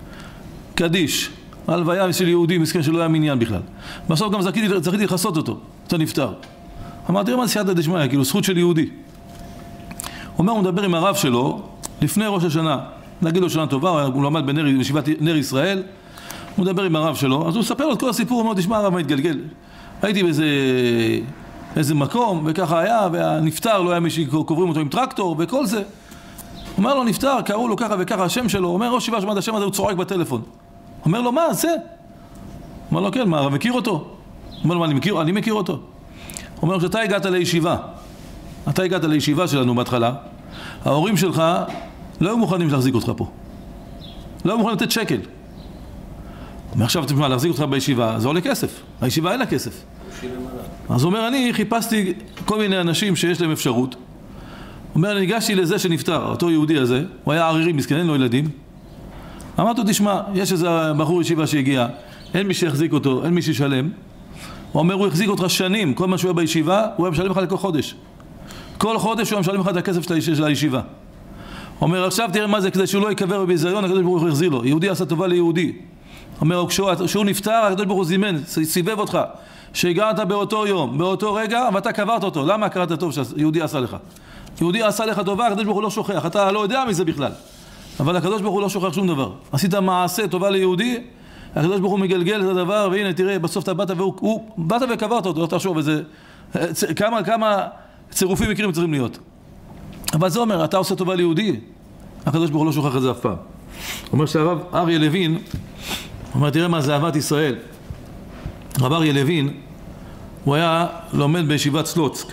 קדיש, הלוויה של יהודי, מסכן שלא היה מניין בכלל. בסוף גם זכיתי, זכיתי לחסות אותו, את הנפטר. אמר, תראה מה זה סייעתא דשמיא, כאילו זכות של יהודי. אומר, הוא מדבר עם הרב שלו, לפני ראש השנה, נגיד לו שנה טובה, הוא למד בישיבת נר ישראל, הוא מדבר עם הרב שלו, אז הוא מספר לו את כל הסיפור, הוא אומר, תשמע הרב, מה התגלגל? הייתי באיזה איזה מקום, וככה היה, והנפטר לא היה מי שקוברים אותו עם טרקטור, וכל זה. אומר לו, נפטר, קראו לו ככה וככה, השם שלו, אומר ראש ישיבה שמעת השם הזה, הוא צורק בטלפון. אומר לו, מה, זה? אומר לו, כן, מה, הרב מכיר אותו? אומר לו, מה, אני מכיר, אני מכיר אותו. אומר לו, כשאתה הגעת לישיבה, אתה הגעת לישיבה שלנו בהתחלה, ההורים שלך לא היו מוכנים להחזיק אותך פה. לא היו מוכנים לתת שקל. מעכשיו תשמע, להחזיק אותך בישיבה, זה עולה כסף. הישיבה אין לה כסף. אז הוא אומר, אני חיפשתי כל מיני אנשים שיש להם אפשרות. הוא אומר, אני ניגשתי לזה שנפטר, אותו יהודי הזה, הוא היה ערירי, מסכן, אין לו ילדים. אמרתי לו, תשמע, יש איזה בחור ישיבה שהגיע, אין מי שיחזיק אותו, אין מי שישלם. הוא אומר, הוא החזיק אותך שנים, כל מה שהוא היה בישיבה, הוא היה משלם לך לכל חודש. כל חודש הוא היה משלם לך את הכסף של הישיבה. הוא אומר, עכשיו תראה מה זה, כדי שהוא לא יקבר בביזיון, הקדוש ברוך הוא החזיר לו. יהודי עשה טובה ליהודי. אומר, כשהוא נפטר, הקדוש ברוך הוא זימן, סיבב אותך, שהגעת באותו יום, באותו רגע, ואתה קברת אותו. למה קראת טוב שיהודי עשה לך? יהודי עשה לך טובה, הקדוש ברוך הוא לא שוכח, אתה לא יודע מזה בכלל. אבל הקדוש ברוך הוא לא שוכח שום דבר. עשית מעשה טובה ליהודי, הקדוש ברוך הוא מגלגל את הדבר, והנה תראה, בסוף אתה באת והוא, הוא, באת וקברת אותו, לא תחשוב איזה, כמה, כמה צירופים מקרים צריכים להיות. אבל זה אומר, אתה עושה טובה ליהודי, הקדוש ברוך הוא לא שוכח את זה אף פעם. אומר שהרב אריה לוין, אומר, תראה מה זה אהבת ישראל. רב אריה לוין, הוא היה לומד בישיבת סלוצק.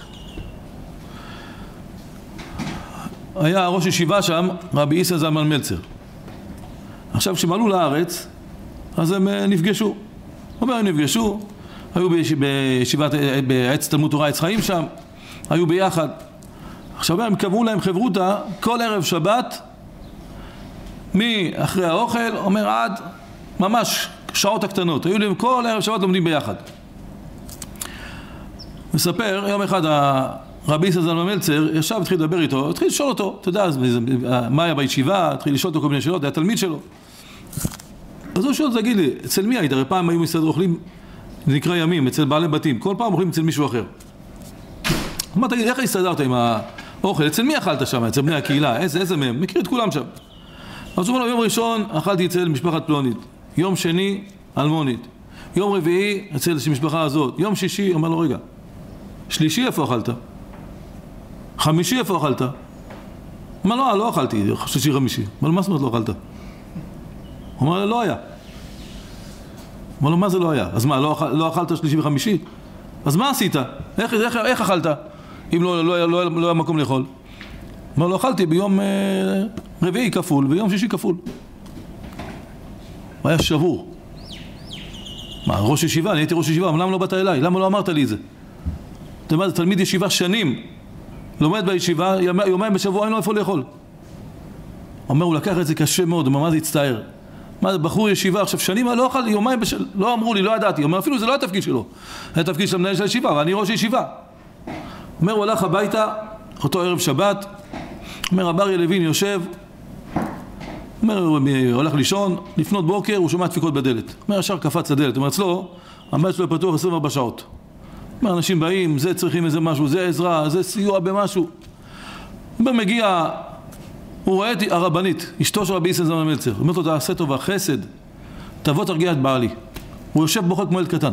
היה ראש ישיבה שם, רבי ישראל זלמן מלצר. עכשיו, כשהם עלו לארץ, אז הם נפגשו. הוא אומר, הם נפגשו, היו בישיבת, בעץ תלמוד תורה עץ חיים שם, היו ביחד. עכשיו, הם קבעו להם חברותה כל ערב שבת, מאחרי האוכל, אומר עד ממש שעות הקטנות. היו להם כל ערב שבת לומדים ביחד. מספר, יום אחד הרבי ישראל זלמן מלצר ישב, התחיל לדבר איתו, התחיל לשאול אותו, אתה יודע, מה היה בישיבה, התחיל לשאול אותו כל מיני שאלות, היה תלמיד שלו. אז הוא שואל, תגיד לי, אצל מי היית? הרי פעם היו מסתדר אוכלים, זה נקרא ימים, אצל בעלי בתים, כל פעם אוכלים אצל מישהו אחר. מה תגיד, איך הסתדרת עם האוכל? אצל מי אכלת שם? אצל בני הקהילה? איזה, איזה מהם? מכיר את כולם שם. אז הוא אומר לו, יום ראשון אכלתי אצל משפחת פלונית, יום שני אלמונית, יום רביעי אצל המשפחה הזאת, יום שישי, אומר לו, רגע, שלישי איפה אכלת? חמישי איפה אכלת? אומר לו, לא אכלתי, שישי חמישי. אומר לו, מה זאת אומרת לא אכלת? הוא אומר לו, לא היה. אומר לו, מה זה לא היה? אז מה, לא, לא אכלת שלישי וחמישי? אז מה עשית? איך, איך, איך אכלת? אם לא, לא, לא, לא, לא היה מקום לאכול. אומר לו, אכלתי ביום אה, רביעי כפול, ביום שישי כפול. הוא היה שבור. מה, ראש ישיבה? אני הייתי ראש ישיבה, אבל למה לא באת אליי? למה לא אמרת לי את זה? אתה יודע, תלמיד ישיבה שנים, לומד בישיבה, יומיים בשבוע אין לו איפה לאכול. אומר, הוא לקח את זה קשה מאוד, הוא אומר, מה זה הצטער? מה זה, בחור ישיבה, עכשיו שנים לא אכל, יומיים בשל... לא אמרו לי, לא ידעתי. אומר, אפילו זה לא התפקיד שלו. זה התפקיד של המנהל של הישיבה, אבל אני ראש ישיבה. אומר, הוא הלך הביתה, אותו ערב שבת, אומר, רב אריה לוין יושב, אומר, הוא הולך לישון, לפנות בוקר, הוא שומע דפיקות בדלת. אומר, ישר קפץ לדלת, אומר, אצלו, הבית שלו פתוח עשרים וארבע שעות. אומר, אנשים באים, זה צריכים איזה משהו, זה עזרה, זה סיוע במשהו. אומר, מגיע, הוא רואה את הרבנית, אשתו של רבי ישראל זלמן מלצר. הוא אומר לו, תעשה טובה, חסד, תבוא תרגיע את בעלי. הוא יושב בוכה כמו ילד קטן.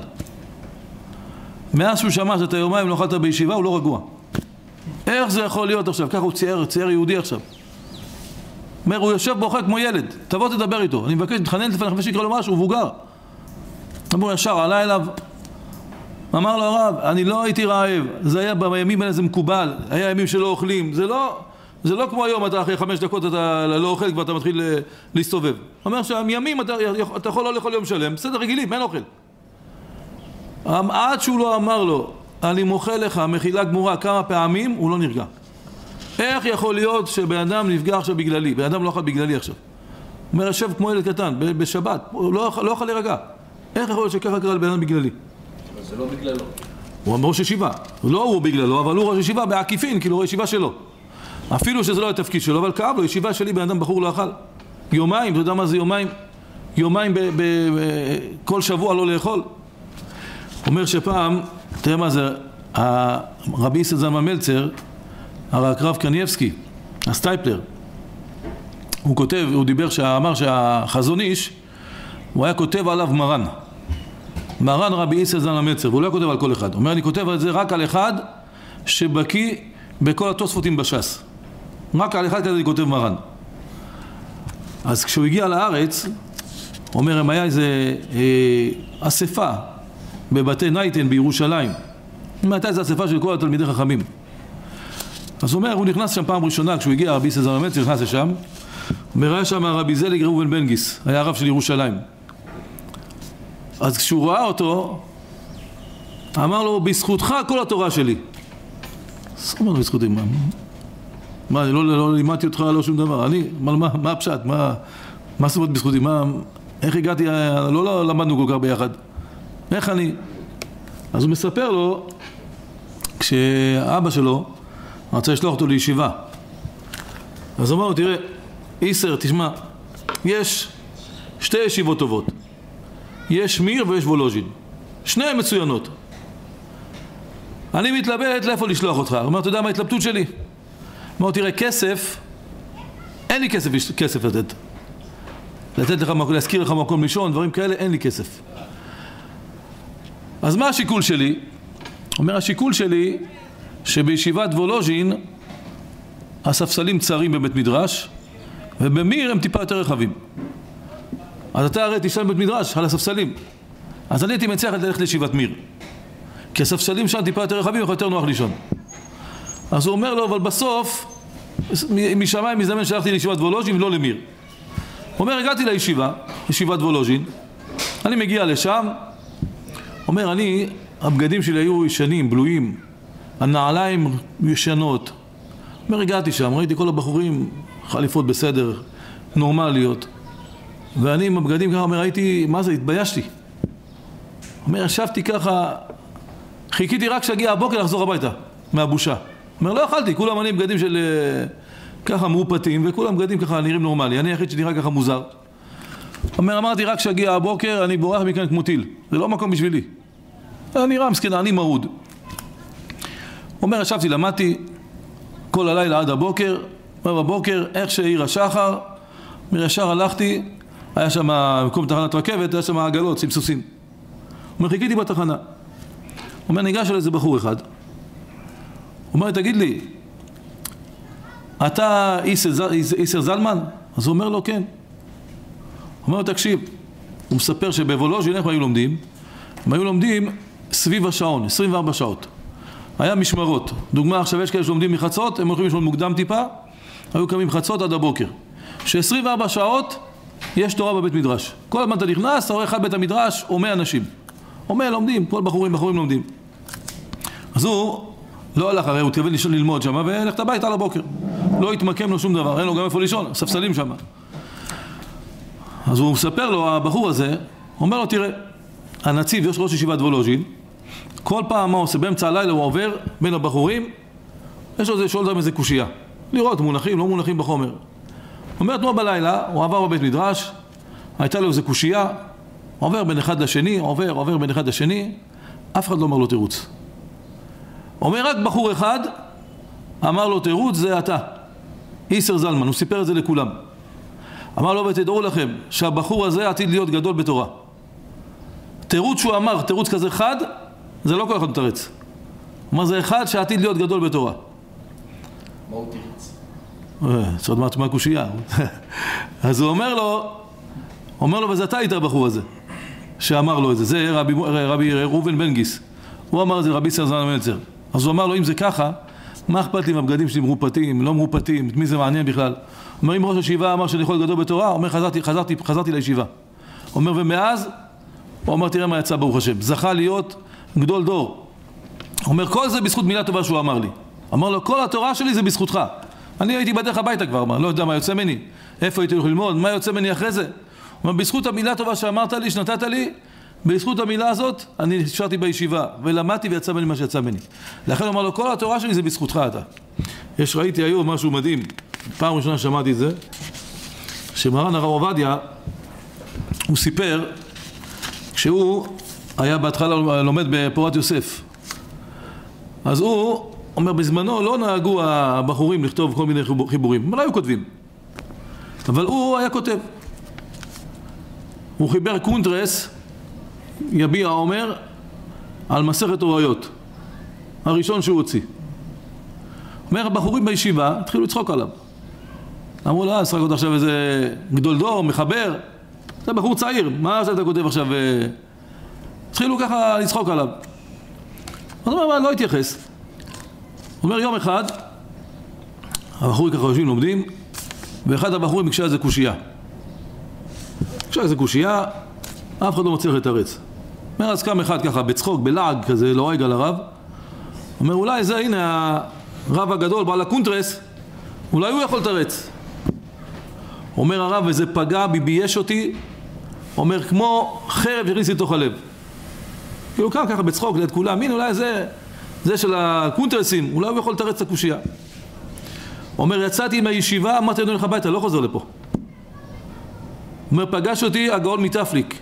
מאז שהוא שמע שאתה יומיים לא אכלת בישיבה, הוא לא רגוע. איך זה יכול להיות עכשיו? ככה הוא צייר, צייר יהודי עכשיו. אומר, הוא יושב בוכה כמו ילד, תבוא תדבר איתו. אני מבקש, מתחנן לפני חמש שיקרא לו משהו, הוא מבוגר. אמרו, ישר עלה אליו, אמר לו הרב, אני לא הייתי רעב, זה היה בימים האלה זה מקובל, היה ימים שלא אוכלים, זה לא, זה לא כמו היום, אתה אחרי חמש דקות אתה לא אוכל כבר אתה מתחיל להסתובב. אומר שהימים אתה, אתה יכול לא לאכול יום שלם, בסדר רגילים, אין אוכל. עד שהוא לא אמר לו, אני מוחה לך, מחילה גמורה כמה פעמים, הוא לא נרגע. איך יכול להיות שבן אדם נפגע עכשיו בגללי, בן אדם לא אכל בגללי עכשיו. אומר, יושב כמו ילד קטן, בשבת, הוא לא, לא אכל להירגע. איך יכול להיות שככה קרה לבן אדם בגללי? אבל זה לא בגללו. הוא ראש ישיבה. לא הוא בגללו, אבל הוא ראש ישיבה בעקיפין, כאילו ראש ישיבה שלו. אפילו שזה לא התפקיד שלו, אבל כאב לו, ישיבה שלי, בן אדם בחור לא אכל. יומיים, אתה יודע מה זה יומיים? יומיים כל שבוע לא לאכול. אומר שפעם, תראה מה זה, הרבי ישראל זלמן מלצר, הרב קניבסקי, הסטייפלר, הוא כותב, הוא דיבר, שאמר שהחזון איש, הוא היה כותב עליו מרן. מרן רבי איסר זלמן המצר, והוא לא כותב על כל אחד. הוא אומר, אני כותב על זה רק על אחד שבקיא בכל התוספותים בש"ס. רק על אחד כזה אני כותב מרן. אז כשהוא הגיע לארץ, הוא אומר, אם היה איזה אה, אספה בבתי נייטן בירושלים, אם הייתה איזו אספה של כל התלמידי חכמים. אז הוא אומר, הוא נכנס שם פעם ראשונה, כשהוא הגיע, רבי איסר זלמן המצר, נכנס לשם, וראה שם רבי זליג ראובן בן גיס, היה הרב של ירושלים. אז כשהוא ראה אותו, אמר לו, בזכותך כל התורה שלי. אז הוא אומר לו, בזכותי, מה? מה, אני לא, לא לימדתי אותך לא שום דבר. אני, מה, מה, מה הפשט? מה, מה זאת אומרת בזכותי? מה, איך הגעתי? לא, לא למדנו כל כך ביחד. איך אני? אז הוא מספר לו, כשאבא שלו רצה לשלוח אותו לישיבה. אז הוא אמר לו, תראה, איסר, תשמע, יש שתי ישיבות טובות. יש מיר ויש וולוז'ין. שניהם מצוינות. אני מתלבט לאיפה לשלוח אותך. הוא אומר, אתה יודע מה ההתלבטות שלי? הוא אומר, תראה, כסף, אין לי כסף, כסף לתת. לתת לך מקום, להזכיר לך מקום לישון, דברים כאלה, אין לי כסף. אז מה השיקול שלי? הוא אומר, השיקול שלי, שבישיבת וולוז'ין, הספסלים צרים בבית מדרש, ובמיר הם טיפה יותר רחבים. אז אתה הרי תשאל בבית מדרש על הספסלים. אז אני הייתי מציע ללכת לישיבת מיר. כי הספסלים שם טיפה יותר רחבים, יכול יותר נוח לישון. אז הוא אומר לו, אבל בסוף, משמיים מזמן שלחתי לישיבת וולוז'ין ולא למיר. הוא אומר, הגעתי לישיבה, ישיבת וולוז'ין, אני מגיע לשם, אומר, אני, הבגדים שלי היו ישנים, בלויים, הנעליים ישנות. אומר, הגעתי שם, ראיתי כל הבחורים, חליפות בסדר, נורמליות. ואני עם הבגדים ככה, אומר, ראיתי, מה זה, התביישתי. אומר, ישבתי ככה, חיכיתי רק שהגיע הבוקר לחזור הביתה, מהבושה. אומר, לא אכלתי, כולם אני בגדים של ככה מרופטים, וכולם בגדים ככה נראים נורמלי. אני היחיד שנראה ככה מוזר. אומר, אמרתי, רק שהגיע הבוקר, אני בורח מכאן כמו טיל. זה לא מקום בשבילי. אני נראה מסכן, אני מרוד. אומר, ישבתי, למדתי כל הלילה עד הבוקר, אומר, בבוקר, איך שהעיר השחר, אומר, ישר הלכתי, היה שם מקום תחנת רכבת, היה שם עגלות עם סוסים. אומר, חיכיתי בתחנה. אומר, ניגש על איזה בחור אחד. אומר, תגיד לי, אתה איסר זלמן? אז הוא אומר לו, כן. אומר לו, תקשיב, הוא מספר שבוולוז'ין איך היו לומדים? הם היו לומדים סביב השעון, עשרים וארבע שעות. היה משמרות. דוגמה, עכשיו יש כאלה שלומדים מחצות, הם הולכים לשמון מוקדם טיפה, היו קמים מחצות עד הבוקר. ש-עשרים וארבע שעות יש תורה בבית מדרש. כל הזמן אתה נכנס, אתה רואה אחד בית המדרש, או מאה אנשים. או מאה לומדים, כל בחורים, בחורים לומדים. אז הוא לא הלך, הרי הוא התכוון לישון ללמוד שם, והלכת הביתה על הבוקר. לא התמקם לו שום דבר, אין לו גם איפה לישון, ספסלים שם. אז הוא מספר לו, הבחור הזה, אומר לו, תראה, הנציב, יש ראש ישיבת וולוז'ין, כל פעם מה עושה, באמצע הלילה הוא עובר בין הבחורים, יש לו שואל אותם איזה קושייה. לראות, מונחים, לא מונחים בחומר. אומר, תנועה בלילה, הוא עבר בבית מדרש, הייתה לו איזה קושייה, עובר בין אחד לשני, עובר, עובר בין אחד לשני, אף אחד לא אומר לו תירוץ. אומר, רק בחור אחד אמר לו תירוץ, זה אתה, איסר זלמן, הוא סיפר את זה לכולם. אמר לו, ותדעו לכם שהבחור הזה עתיד להיות גדול בתורה. תירוץ שהוא אמר, תירוץ כזה חד, זה לא כל אחד מתרץ. הוא אומר, זה אחד שעתיד להיות גדול בתורה. מה הוא תירוץ? צריך לדעת מה הקושייה. אז הוא אומר לו, אומר לו, וזה אתה היית הבחור הזה, שאמר לו את זה. זה רבי, רבי ראובן בן גיס. הוא אמר את זה, רבי איסר זלמן המצר. אז הוא אמר לו, אם זה ככה, מה אכפת לי עם הבגדים שלי מרופטים, לא מרופטים, את מי זה מעניין בכלל? אומר, אם ראש הישיבה אמר שאני יכול להיות גדול בתורה, אומר, חזרתי, חזרתי, חזרתי לישיבה. אומר, ומאז, הוא אומר, תראה מה יצא ברוך השם, זכה להיות גדול דור. אומר, כל זה בזכות מילה טובה שהוא אמר לי. אמר לו, כל התורה שלי זה בזכותך. אני הייתי בדרך הביתה כבר, אמר, לא יודע מה יוצא מני, איפה הייתי הולך ללמוד, מה יוצא מני אחרי זה. אומר, בזכות המילה טובה שאמרת לי, שנתת לי, בזכות המילה הזאת, אני נשארתי בישיבה, ולמדתי ויצא מני מה שיצא מני. לכן הוא אמר לו, כל התורה שלי זה בזכותך אתה. יש, ראיתי היום משהו מדהים, פעם ראשונה שמעתי את זה, שמרן הרב עובדיה, הוא סיפר, כשהוא היה בהתחלה לומד בפורת יוסף, אז הוא אומר, בזמנו לא נהגו הבחורים לכתוב כל מיני חיבורים, הם לא היו כותבים, אבל הוא היה כותב. הוא חיבר קונטרס יביע עומר על מסכת הוריות, הראשון שהוא הוציא. אומר, הבחורים בישיבה התחילו לצחוק עליו. אמרו לו, אה, שחק עוד עכשיו איזה גדול דור, מחבר. זה בחור צעיר, מה אתה כותב עכשיו? התחילו ככה לצחוק עליו. אז הוא אומר, לא התייחס. הוא אומר, יום אחד, הבחורים ככה יושבים לומדים, ואחד הבחורים ביקשה איזה קושייה. ביקשה איזה קושייה, אף אחד לא מצליח לתרץ. אומר, אז קם אחד ככה בצחוק, בלעג כזה, לועג על הרב. אומר, אולי זה, הנה, הרב הגדול, בעל הקונטרס, אולי הוא יכול לתרץ. אומר הרב, וזה פגע בי, בייש אותי, אומר, כמו חרב הכניס לתוך הלב. כאילו קם ככה בצחוק ליד כולם, מין, אולי זה, זה של הקונטרסים, אולי הוא יכול לתרץ את הקושייה. אומר, יצאתי מהישיבה, אמרתי, אני הולך הביתה, לא חוזר לפה. אומר, פגש אותי הגאון מתפליק.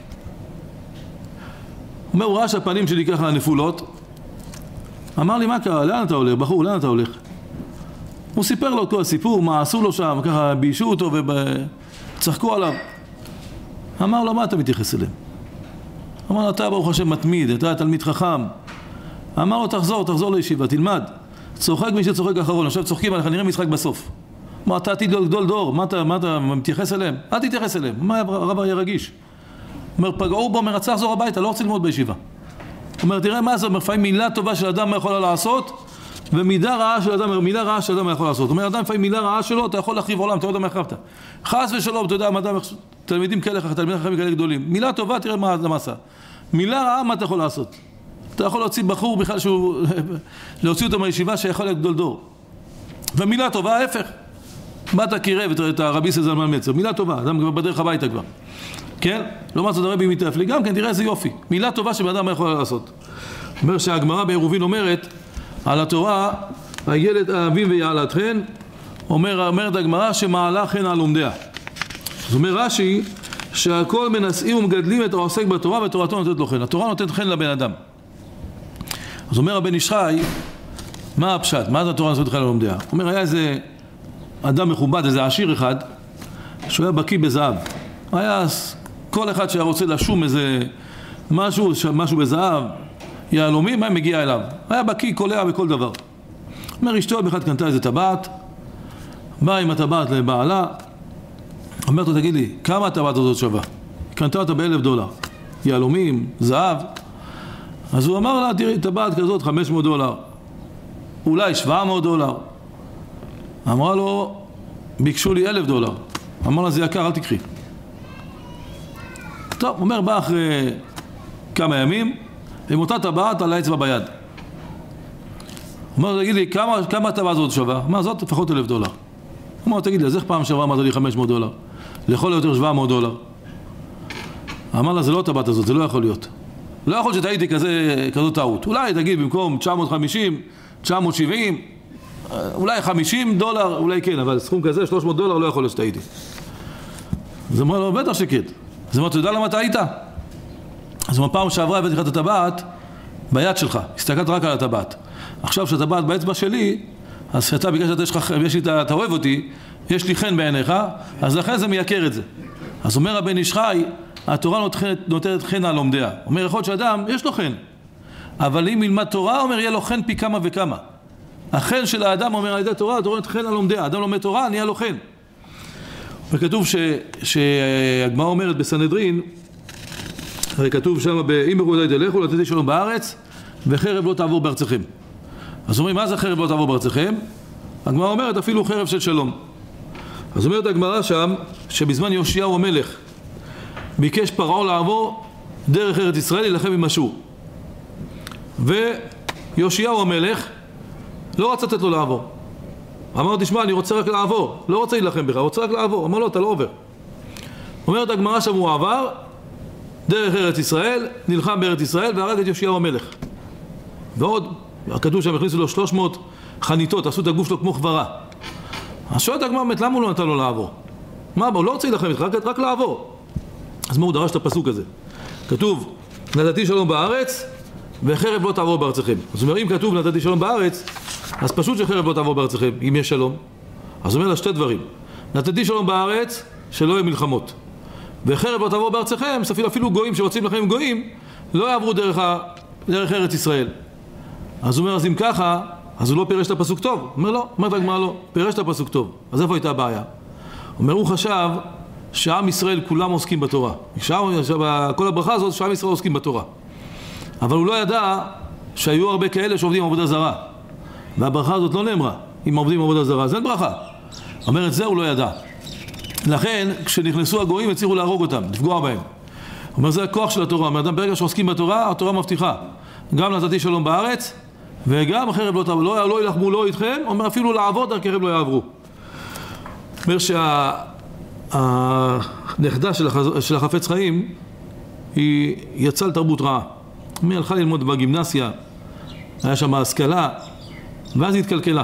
אומר, הוא ראה שהפנים שלי ככה נפולות. אמר לי, מה קרה? לאן אתה הולך? בחור, לאן אתה הולך? הוא סיפר לו כל הסיפור, מה עשו לו שם, ככה ביישו אותו וצחקו עליו. אמר לו, מה אתה מתייחס אליהם? אמר לו, אתה ברוך השם מתמיד, אתה תלמיד חכם. אמר לו, תחזור, תחזור לישיבה, תלמד. צוחק מי שצוחק אחרון, עכשיו צוחקים עליך, נראה משחק בסוף. מה, אתה עתיד גדול דור, מה אתה, מה אתה מתייחס אליהם? אל תתייחס אליהם, מה הרב היה רגיש? אומר, פגעו בו, אומר, רצה לחזור הביתה, לא רוצה ללמוד בישיבה. אומר, תראה מה זה, אומר, לפעמים מילה טובה של אדם מה יכולה לעשות, ומידה רעה של אדם, מילה רעה של אדם מה יכול לעשות. אומר, אדם לפעמים מילה רעה שלו, אתה יכול להחריב עולם, אתה יודע מה החרבת. חס ושלום, אתה יודע, אדם, תלמידים כאלה, תלמידים חכמים כאלה גדולים. מילה טובה, תראה מה זה עשה. מילה רעה, מה אתה יכול לעשות? אתה יכול להוציא בחור בכלל שהוא, להוציא אותו מהישיבה שיכול להיות גדול דור. ומילה טובה, ההפך. מה אתה קירב את הרבי זלמן מצר? מילה טובה, אדם כבר בדרך הביתה כבר. כן? לא מצאת הרבי מתפליק, גם כן, תראה איזה יופי. מילה טובה שבאדם מה יכול לעשות. אומר שהגמרא בעירובין אומרת, על התורה, הילד אהבים ויעלתכן, אומר, אומרת הגמרא שמעלה חן על לומדיה. זאת אומר רש"י, שהכל מנשאים ומגדלים את העוסק בתורה, ותורתו נותנת לו חן. התורה נותנת חן לבן אדם. אז אומר הבן איש חי, מה הפשט? מה זה התורה נותנת חן על לומדיה? אומר, היה איזה אדם מכובד, איזה עשיר אחד, שהוא היה בקיא בזהב. היה כל אחד שהיה רוצה לשום איזה משהו, משהו בזהב, יהלומים, מה מגיע אליו? היה בקיא, קולע בכל דבר. אומר, אשתו בכלל קנתה איזה טבעת, באה עם הטבעת לבעלה, אומרת לו, תגיד לי, כמה הטבעת הזאת שווה? קנתה אותה באלף דולר. יהלומים, זהב. אז הוא אמר לה, תראי, טבעת כזאת, חמש מאות דולר. אולי שבע מאות דולר. אמרה לו, ביקשו לי אלף דולר. אמר לה, זה יקר, אל תקחי. טוב, אומר, בא אחרי כמה ימים, עם אותה טבעת על האצבע ביד. אומר, תגיד לי, כמה, כמה הטבעת הזאת שווה? מה, זאת לפחות אלף דולר. אמר, תגיד לי, אז איך פעם שעברה אמרת לי חמש מאות דולר? לכל היותר שבע מאות דולר. אמר לה, זה לא הטבעת הזאת, זה לא יכול להיות. לא יכול שתהייתי כזה, כזאת טעות. אולי תגיד במקום תשע מאות וחמישים, תשע מאות שבעים, אולי חמישים דולר, אולי כן, אבל סכום כזה, שלוש מאות דולר, לא יכול להיות שתהייתי. אז אמר לו, בטח שכן. אז אמר, אתה יודע למה אתה היית? אז אמר, פעם שעברה הבאתי לך את הטבעת ביד שלך, הסתכלת רק על הטבעת. עכשיו שהטבעת באצבע שלי, אז שאתה בגלל שאתה יש לך, יש לי, אתה אוהב אותי, יש לי חן בעיניך, אז לכן זה מייקר את זה. אז אומר הבן איש חי, התורה נותנת, נותנת חן על לומדיה. אומר, יכול להיות שאדם, יש לו חן. אבל אם ילמד תורה, אומר, יהיה לו חן פי כמה וכמה. החן של האדם, אומר, על ידי תורה, התורה נותנת חן על לומדיה. האדם לומד תורה, נהיה לו חן. וכתוב ש, שהגמרא אומרת בסנהדרין, הרי כתוב שם, אם ברודאי תלכו, לתתי שלום בארץ, וחרב לא תעבור בארצכם. אז אומרים, מה זה חרב לא תעבור בארצכם? הגמרא אומרת, אפילו חרב של שלום. אז אומרת הגמרא שם, שבזמן יאשיהו המלך, ביקש פרעה לעבור דרך ארץ ישראל להילחם עם אשור. ויאשיהו המלך לא רצה לתת לו לעבור. אמר, תשמע, אני רוצה רק לעבור. לא רוצה להילחם בך, רוצה רק לעבור. אמר לו, אתה לא עובר. אומרת הגמרא שם, הוא עבר דרך ארץ ישראל, נלחם בארץ ישראל, והרג את יאשיהו המלך. ועוד, הכתוב שם, הכניסו לו שלוש מאות חניתות, עשו את הגוף שלו כמו חברה. אז שואלת הגמרא, למה הוא לא נתן לו לעבור? מה, הוא לא רוצה להילחם איתך, רק, רק לעבור. אז מה הוא דרש את הפסוק הזה? כתוב, נתתי שלום בארץ, וחרב לא תעבור בארצכם. אז הוא אומר, אם כתוב נתתי שלום בארץ, אז פשוט שחרב לא תעבור בארצכם, אם יש שלום. אז הוא אומר לה שתי דברים. נתתי שלום בארץ, שלא יהיו מלחמות. וחרב לא תעבור בארצכם, אפילו, אפילו גויים שרוצים לכם עם גויים, לא יעברו דרך, ה... דרך ארץ ישראל. אז הוא אומר, אז אם ככה, אז הוא לא פירש את הפסוק טוב. הוא אומר, לא, אומרת הגמרא לא, פירש את הפסוק טוב. אז איפה הייתה הבעיה? הוא אומר, הוא חשב שעם ישראל כולם עוסקים בתורה. כל הברכה הזאת שעם ישראל עוסקים בתורה. אבל הוא לא ידע שהיו הרבה כאלה שעובדים עבודה זרה. והברכה הזאת לא נאמרה, אם עובדים עבודה זרה, אז אין ברכה. אומר, את זה הוא לא ידע. לכן, כשנכנסו הגויים, הצליחו להרוג אותם, לפגוע בהם. אומר, זה הכוח של התורה. אומר, ברגע שעוסקים בתורה, התורה מבטיחה. גם נתתי שלום בארץ, וגם החרב לא תעבור. לא, לא ילחמו לא איתכם, אומר, אפילו לעבור דרככם לא יעברו. אומר שהנכדה של החפץ חיים, היא יצאה לתרבות רעה. היא הלכה ללמוד בגימנסיה, היה שם השכלה, ואז היא התקלקלה.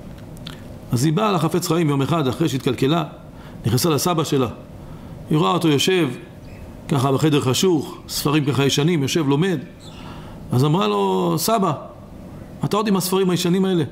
אז היא באה לחפץ חיים יום אחד, אחרי שהתקלקלה, נכנסה לסבא שלה. היא רואה אותו יושב, ככה בחדר חשוך, ספרים ככה ישנים, יושב, לומד. אז אמרה לו, סבא, אתה עוד עם הספרים הישנים האלה?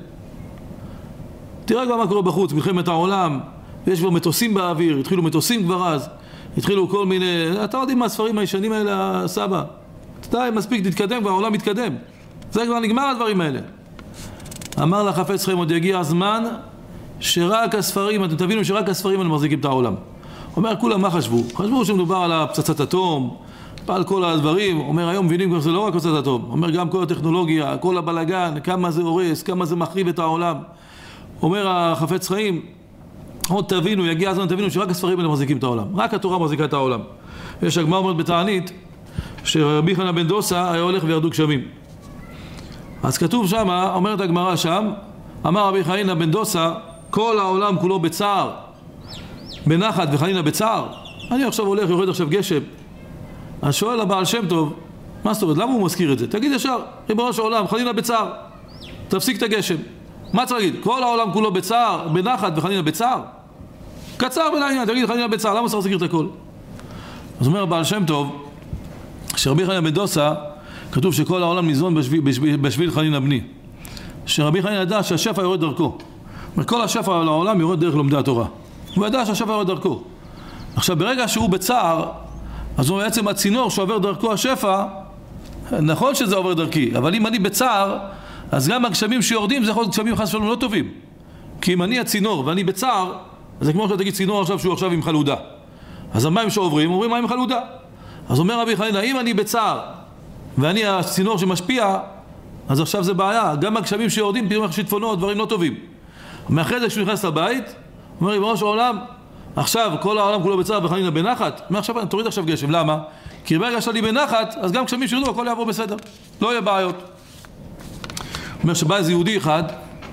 תראה כבר מה קורה בחוץ, מלחמת העולם, יש כבר מטוסים באוויר, התחילו מטוסים כבר אז, התחילו כל מיני, אתה עוד עם הספרים הישנים האלה, סבא? די, מספיק, תתקדם, כבר העולם מתקדם. זה כבר נגמר הדברים האלה. אמר לחפץ חיים, עוד יגיע הזמן שרק הספרים, אתם תבינו שרק הספרים האלה מחזיקים את העולם. אומר, כולם מה חשבו? חשבו שמדובר על הפצצת אטום, על כל הדברים. אומר, היום מבינים כבר זה לא רק פצצת אטום. אומר, גם כל הטכנולוגיה, כל הבלגן, כמה זה הורס, כמה זה מחריב את העולם. אומר החפץ חיים, עוד תבינו, יגיע הזמן, תבינו שרק הספרים האלה מחזיקים את העולם. רק התורה מחזיקה את העולם. יש הגמרא אומרת בתענית, שרבי חנינא בן דוסא היה הולך וירדו גשמים. אז כתוב שם, אומרת הגמרא שם, אמר רבי חנינא בן דוסא, כל העולם כולו בצער, בנחת וחנינא בצער. אני עכשיו הולך, יורד עכשיו גשם. אז שואל הבעל שם טוב, מה זאת אומרת, למה הוא מזכיר את זה? תגיד ישר, ריבונו של עולם, חנינא בצער, תפסיק את הגשם. מה צריך להגיד? כל העולם כולו בצער, בנחת וחנינא בצער? קצר בלעניין, תגיד חנינא בצער, למה צריך להזכיר את הכל? אז אומר הבעל שם טוב, שרבי חנינא בן דוסא, כתוב שכל העולם ניזון בשביל, בשביל, בשביל חנינא בני. שרבי חנינא ידע שהשפע יורד דרכו. כל השפע לעולם יורד דרך לומדי התורה. הוא ידע שהשפע יורד דרכו. עכשיו, ברגע שהוא בצער, אז הוא בעצם הצינור שעובר דרכו השפע, נכון שזה עובר דרכי, אבל אם אני בצער, אז גם הגשמים שיורדים זה יכול להיות גשמים חס ושלום לא טובים. כי אם אני הצינור ואני בצער, אז זה כמו שאתה תגיד צינור עכשיו שהוא עכשיו עם חלודה. אז המים שעוברים, אומרים מים חלודה. אז אומר רבי חנינא, אם אני בצער ואני הצינור שמשפיע, אז עכשיו זה בעיה. גם הגשמים שיורדים, פתאום שיטפונות, דברים לא טובים. מאחרי זה כשהוא נכנס לבית, אומר ריבונו של עולם, עכשיו כל העולם כולו בצער וחנינא בנחת, מעכשיו תוריד עכשיו גשם. למה? כי ברגע שאני בנחת, אז גם גשמים שירדו, הכל יעבור בסדר. לא יהיה בעיות. אומר שבא איזה יהודי אחד,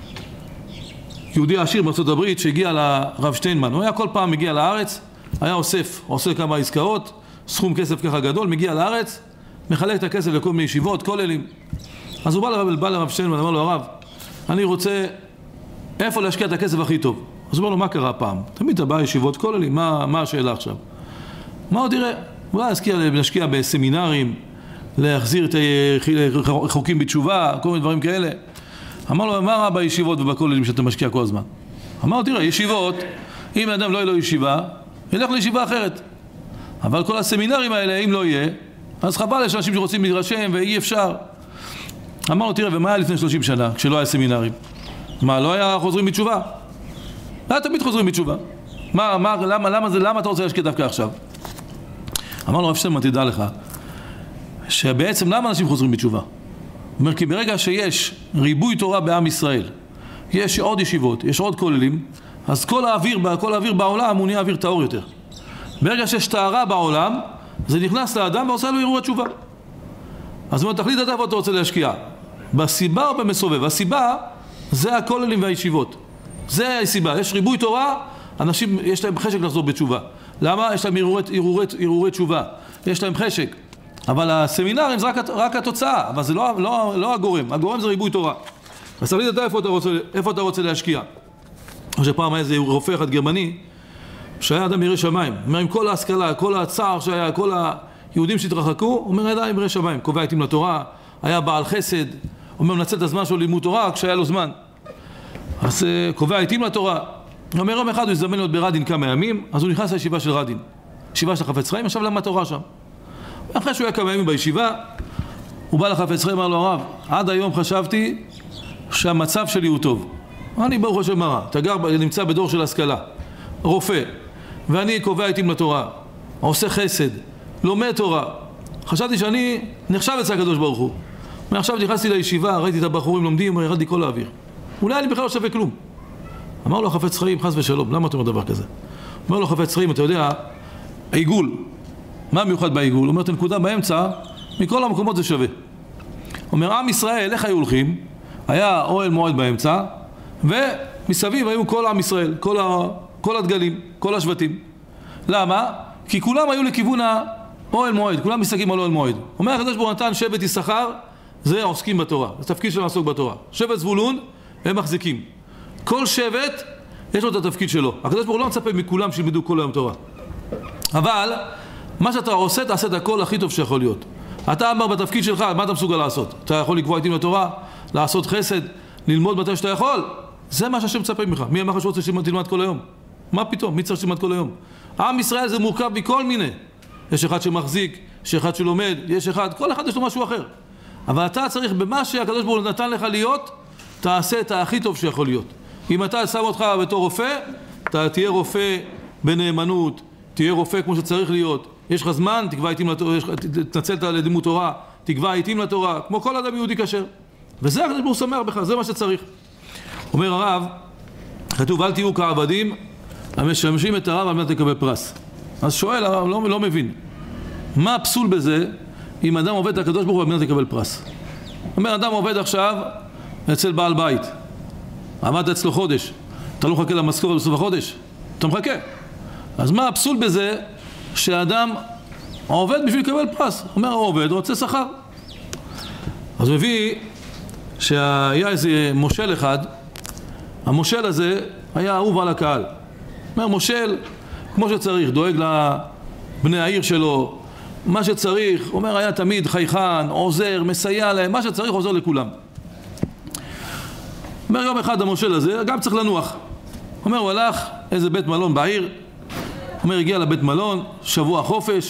יהודי עשיר בארצות הברית, שהגיע לרב שטיינמן. הוא היה כל פעם מגיע לארץ, היה אוסף, עושה כמה עסקאות, סכום כסף ככה גדול, מגיע לארץ, מחלק את הכסף לכל מיני ישיבות, כוללים. אז הוא בא לרב, בא לרב שטיינמן, אמר לו, הרב, אני רוצה איפה להשקיע את הכסף הכי טוב. אז הוא אומר לו, מה קרה פעם? תמיד אתה בא ישיבות, כוללים, מה, מה השאלה עכשיו? מה עוד תראה? אולי להשקיע, להשקיע בסמינרים, להחזיר את חוקים בתשובה, כל מיני דברים כאלה. אמר לו, מה רע בישיבות ובכוללים שאתה משקיע כל הזמן? אמר לו, תראה, ישיבות, אם האדם לא יהיה לו ישיבה, ילך לישיבה אחרת. אבל כל הסמינרים האלה, אם לא יהיה, אז חבל, יש אנשים שרוצים להתרשם ואי אפשר. אמר לו, תראה, ומה היה לפני שלושים שנה, כשלא היה סמינרים? מה, לא היה חוזרים בתשובה? לא, תמיד חוזרים בתשובה. מה, מה, למה, למה זה, למה אתה רוצה להשקיע דווקא עכשיו? אמר לו, רב שטיינמן, תדע לך, שבעצם למה אנשים חוזרים בתשובה? הוא אומר, כי ברגע שיש ריבוי תורה בעם ישראל, יש עוד ישיבות, יש עוד כוללים, אז כל האוויר, כל האוויר בעולם הוא נהיה אוויר טהור יותר. ברגע שיש טהרה בעולם, זה נכנס לאדם ועושה לו ערעור התשובה. אז הוא אומר, תחליט אתה איפה אתה רוצה להשקיע, בסיבה או במסובב? הסיבה זה הכוללים והישיבות. זה הסיבה, יש ריבוי תורה, אנשים יש להם חשק לחזור בתשובה. למה? יש להם ערעורי תשובה, יש להם חשק. אבל הסמינרים זה רק, רק התוצאה, אבל זה לא, לא, לא הגורם, הגורם זה ריבוי תורה. אז תחליט אתה איפה אתה רוצה, איפה אתה רוצה להשקיע. או שפעם היה איזה רופא אחד גרמני, שהיה אדם ירא שמיים, אומר עם כל ההשכלה, כל הצער שהיה, כל היהודים שהתרחקו, אומר אדם ירא שמיים, קובע עתים לתורה, היה בעל חסד, אומר מנצל את הזמן שלו לימוד תורה כשהיה לו זמן. אז קובע עתים לתורה, אומר יום אחד הוא הזדמן להיות ברדין כמה ימים, אז הוא נכנס לישיבה של רדין, ישיבה של החפץ חיים, עכשיו למד תורה שם. אחרי שהוא היה כמה ימים בישיבה, הוא בא לחפץ חיים, אמר לו הרב, עד היום חשבתי שהמצב שלי הוא טוב. אני ברוך השם מראה, אתה גר, נמצא בדור של השכלה, רופא, ואני קובע עיתים לתורה, עושה חסד, לומד תורה. חשבתי שאני נחשב אצל הקדוש ברוך הוא. מעכשיו נכנסתי לישיבה, ראיתי את הבחורים לומדים, ירד לי כל האוויר. אולי אני בכלל לא שווה כלום. אמר לו חפץ חיים, חס ושלום, למה אתה אומר דבר כזה? אמר לו חפץ חיים, אתה יודע, העיגול, מה מיוחד בעיגול? הוא אומר, את הנקודה באמצע, מכל המקומות זה שווה. אומר, עם ישראל, איך היו הולכים? היה אוהל מועד באמצע, ומסביב היו כל עם ישראל, כל, ה... כל הדגלים, כל השבטים. למה? כי כולם היו לכיוון האוהל מועד, כולם מסתכלים על אוהל מועד. אומר, הקדוש ברוך הוא נתן שבט יששכר, זה עוסקים בתורה, זה תפקיד שלהם לעסוק בתורה. שבט זבולון, הם מחזיקים. כל שבט, יש לו את התפקיד שלו. הקדוש ברוך הוא לא מצפה מכולם שילמדו כל היום תורה. אבל, מה שאתה עושה, תעשה את הכל הכי טוב שיכול להיות. אתה אמר בתפקיד שלך, מה אתה מסוגל לעשות? אתה יכול לקבוע עיתים לתורה, לעשות חסד, ללמוד מתי שאתה יכול. זה מה שהשם מצפה ממך. מי אמר לך שרוצה שתלמד כל היום? מה פתאום? מי צריך שתלמד כל היום? עם ישראל זה מורכב מכל מיני. יש אחד שמחזיק, יש אחד שלומד, יש אחד, כל אחד יש לו משהו אחר. אבל אתה צריך במה שהקדוש ברוך הוא נתן לך להיות, תעשה את הכי טוב שיכול להיות. אם אתה שם אותך בתור רופא, אתה תהיה רופא בנאמנות, תהיה רופא כמו שצריך להיות. יש לך זמן, תקבע עיתים לתורה, תנצל את לימוד תורה, תקבע עיתים לתורה, כמו כל אדם יהודי כשר. וזה הקדוש ברוך הוא שמח בך, זה מה שצריך. אומר הרב, כתוב, אל תהיו כעבדים המשמשים את הרב על מנת לקבל פרס. אז שואל הרב, לא, לא מבין. מה הפסול בזה אם אדם עובד את הקדוש ברוך הוא על מנת לקבל פרס? אומר, אדם עובד עכשיו אצל בעל בית. עמדת אצלו חודש. אתה לא מחכה למשכורת בסוף החודש? אתה מחכה. אז מה הפסול בזה שהאדם עובד בשביל לקבל פרס? אומר, הוא עובד, רוצה שכר. אז מביא שהיה איזה מושל אחד, המושל הזה היה אהוב על הקהל. אומר, מושל כמו שצריך, דואג לבני העיר שלו, מה שצריך, אומר, היה תמיד חייכן, עוזר, מסייע להם, מה שצריך עוזר לכולם. אומר, יום אחד המושל הזה, גם צריך לנוח. אומר, הוא הלך איזה בית מלון בעיר, אומר, הגיע לבית מלון, שבוע חופש,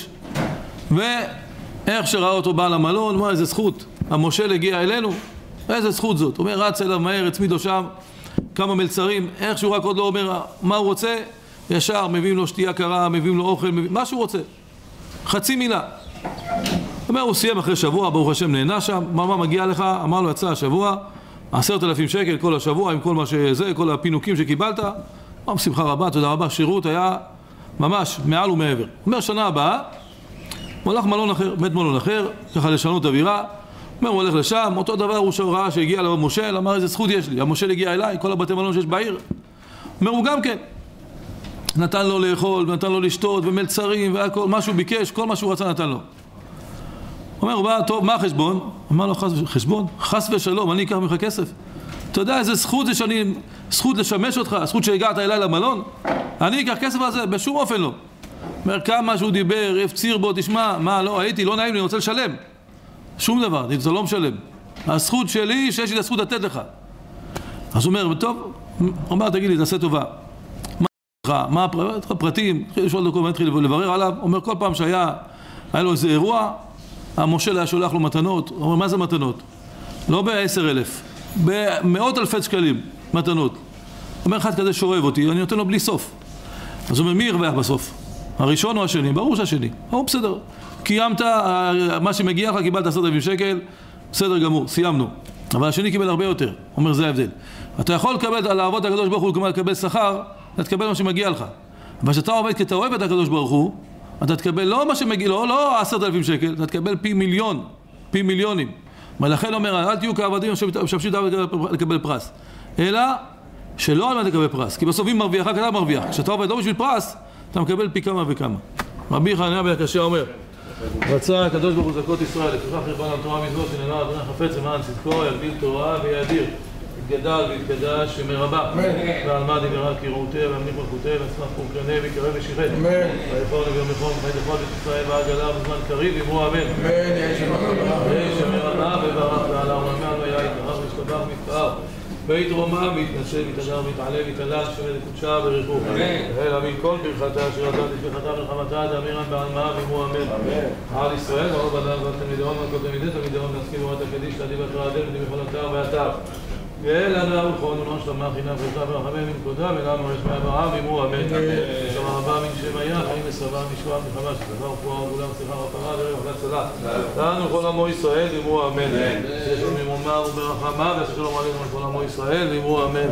ואיך שראה אותו בעל המלון, אומר, איזה זכות, המושל הגיע אלינו, איזה זכות זאת. אומר, רץ אליו מהר, הצמידו שם, כמה מלצרים, איך שהוא רק עוד לא אומר מה הוא רוצה, ישר מביאים לו שתייה קרה, מביאים לו אוכל, מביאים, מה שהוא רוצה. חצי מילה. אומר, הוא סיים אחרי שבוע, ברוך השם נהנה שם, מה, מה מגיע לך? אמר לו, יצא השבוע, עשרת אלפים שקל כל השבוע, עם כל מה שזה, כל הפינוקים שקיבלת. אמר, שמחה רבה, תודה רבה, שירות היה ממש מעל ומעבר. אומר, שנה הבאה, הוא הלך מלון אחר, בית מלון אחר, ככה לשנות אווירה. אומר, הוא הולך לשם, אותו דבר הוא ראה שהגיע לו מושל, אמר, איזה זכות יש לי, המושל הגיע אליי, כל הבתי מלון שיש בעיר. אומר, הוא גם כן. נתן לו לאכול, נתן לו לשתות, ומלצרים, והכל, מה שהוא ביקש, כל מה שהוא רצה נתן לו. אומר, הוא בא, טוב, מה החשבון? אמר לו, חס, חשבון? חס ושלום, אני אקח ממך כסף. אתה יודע איזה זכות זה שאני, זכות לשמש אותך, זכות שהגעת אליי למלון? אני אקח כסף על זה, בשום אופן לא. אומר, כמה שהוא דיבר, הפציר בו, תשמע, מה, לא, הייתי, לא נעים לי, אני רוצה לשלם. שום דבר, אתה לא משלם. הזכות שלי, שיש לי הזכות לתת לך. אז הוא אומר, טוב, הוא אומר, תגיד לי, תעשה טובה. מה הפרטים, שואל אותו, התחיל לברר עליו, אומר, כל פעם שהיה, היה לו איזה אירוע, המושל היה שולח לו מתנות, הוא אומר, מה זה מתנות? לא בעשר אלף, במאות אלפי שקלים, מתנות. אומר, אחד כזה שורב אותי, אני נותן לו בלי סוף. אז הוא אומר, מי ירוויח בסוף? הראשון או השני? ברור שהשני. הוא בסדר. קיימת, מה שמגיע לך, קיבלת עשרת אלפים שקל, בסדר גמור, סיימנו. אבל השני קיבל הרבה יותר. אומר, זה ההבדל. אתה יכול לקבל, לעבוד את הקדוש ברוך הוא, לקבל שכר, אתה תקבל מה שמגיע לך. אבל כשאתה עובד כי אתה אוהב את הקדוש ברוך הוא, אתה תקבל לא מה שמגיע, לא, לא עשרת אלפים שקל, אתה תקבל פי מיליון, פי מיליונים. ולכן אומר, אל תהיו כעבדים שמשמשים לקבל פרס. אלא שלא על מנת לקבל פרס. כי בסוף אם מרוויח, רק אתה מרוויח. כשאתה עובד לא בשביל פרס, אתה מקבל פי כמה וכמה. רבי חנניה בן עקשיא אומר, רצה הקדוש ברוך הוא זכות ישראל, לפיכך הרבה לנו תורה מצוות שנאמר אדוני חפץ למען צדקו, יגדיל תורה ויאדיר. יתגדל ויתקדש שמרבה, ועל מה דיברה כראותיה והמליך מלכותיה ונצמח פורקרנה ויקרב ושיחת. ויפור נביאו מכון וידפות את ישראל בעגלה בזמן קריב ואמרו אמן. יהי שמרבה וברך ועל העולמי על ויהיה יתברך וישתבח ויתפאר. ויתרומם ויתנשא ויתהדר ויתעלה ויתהלל שומד לקודשה בריחוך. אל אבין כל ברכתה אשר אתה תשבחתה מלחמתה דאמירן בעלמא ואמו אמן. על ישראל הרוב אדם והתלמידון וכל תלמידי תלמידון להשכיל ורת הקדיש להדיב התרעדל ודיב בכל אתר ואתר. ואל אדם ולכון ולא שלמה חינם וחטא ורחמם ונקודה ולמה רשמי אברהם ואמו אמן. ושמה רבה מן שם היה חיים וסבא משוע מלחמה שזכר ופועה וגולם שיחה ופרה דרך וחצלה. לנו כל עמו ישראל ואמו אמן. יש לנו ממומר וברחמה ועשה שלום עלינו כל עמו ישראל ואמו אמן.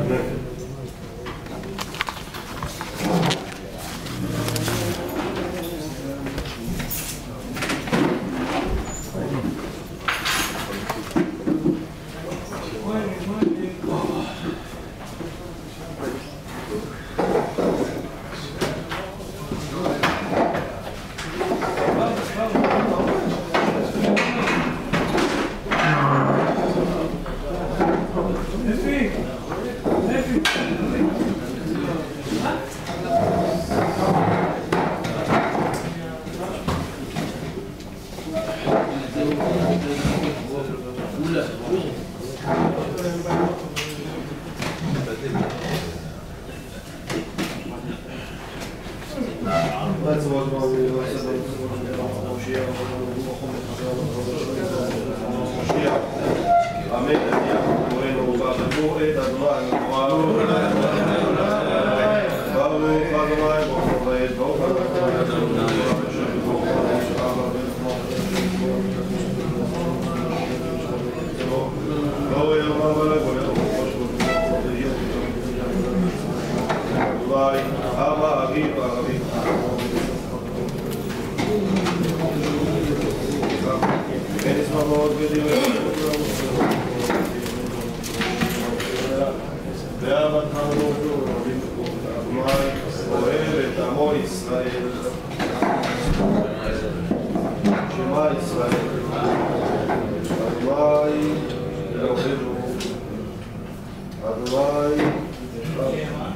Adonai, Adonai,